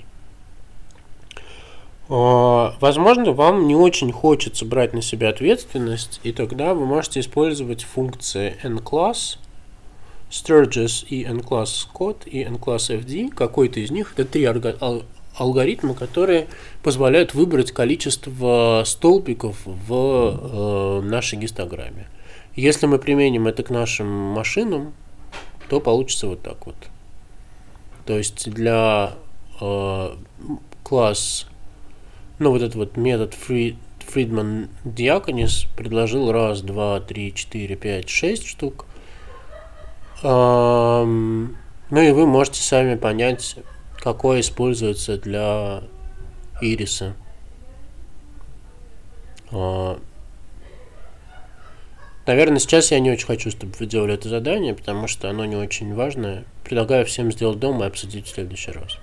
Возможно, вам не очень хочется брать на себя ответственность, и тогда вы можете использовать функции nclass, Sturgis и nclass Scott и nclass FD. Какой-то из них, это 3 алгоритма, которые позволяют выбрать количество столбиков в нашей гистограмме. Если мы применим это к нашим машинам, то получится вот так вот. То есть для класс, вот этот вот метод Friedman Diaconis предложил 1, 2, 3, 4, 5, 6 штук. Ну и вы можете сами понять, какой используется для ириса. Наверное, сейчас я не очень хочу, чтобы вы делали это задание, потому что оно не очень важное. Предлагаю всем сделать дома и обсудить в следующий раз.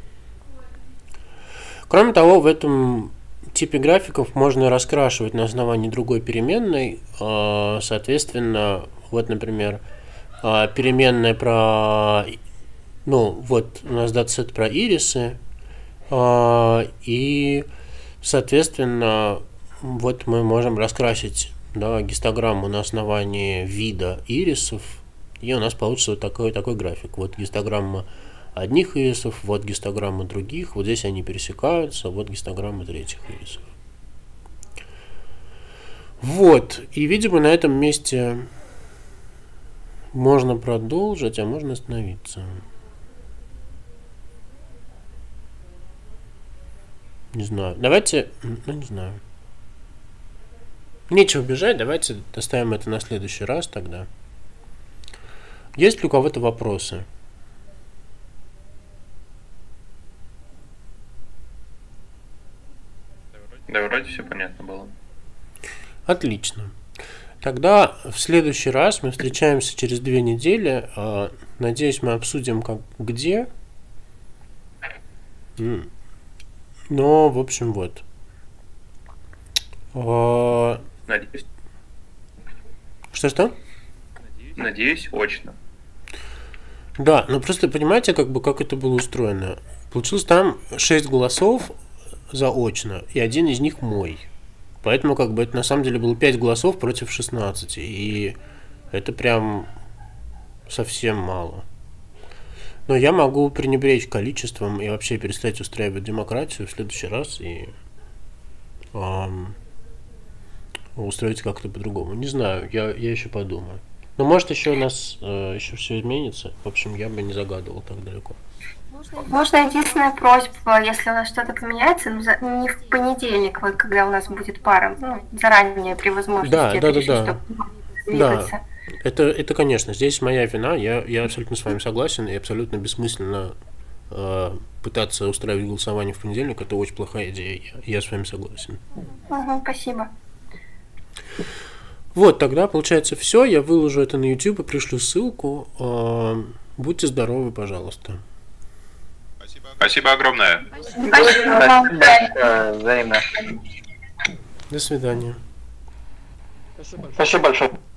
Кроме того, в этом типе графиков можно раскрашивать на основании другой переменной. Соответственно, вот, например, переменная про... вот у нас датасет про ирисы, и, соответственно, вот мы можем раскрасить, да, гистограмму на основании вида ирисов, и у нас получится вот такой график. Вот гистограмма одних ирисов, вот гистограмма других, вот здесь они пересекаются, вот гистограмма третьих ирисов. Вот, и, видимо, на этом месте можно продолжить, а можно остановиться. Не знаю. Давайте... не знаю. Нечего бежать. Давайте оставим это на следующий раз тогда. Есть ли у кого-то вопросы? Да, вроде все понятно было. Отлично. Тогда в следующий раз мы встречаемся через 2 недели. Надеюсь, мы обсудим где. Но, в общем, вот. Надеюсь. Что? Надеюсь, очно. Да, но просто понимаете, как это было устроено. Получилось там 6 голосов заочно, и один из них мой. Поэтому это на самом деле было 5 голосов против 16. И это прям совсем мало. Но я могу пренебречь количеством и вообще перестать устраивать демократию в следующий раз и устроить как-то по-другому. Не знаю, я еще подумаю. Но может еще у нас еще все изменится. В общем, я бы не загадывал так далеко. Можно единственная просьба, если у нас что-то поменяется, не в понедельник, вот когда у нас будет пара, заранее при возможности это решить, чтобы двигаться. Это, конечно, здесь моя вина, я абсолютно с вами согласен, и абсолютно бессмысленно пытаться устраивать голосование в понедельник, это очень плохая идея, я с вами согласен. Спасибо. Вот, тогда получается все, я выложу это на YouTube и пришлю ссылку. Будьте здоровы, пожалуйста. Спасибо огромное. Спасибо. Взаимно. До свидания. Спасибо большое.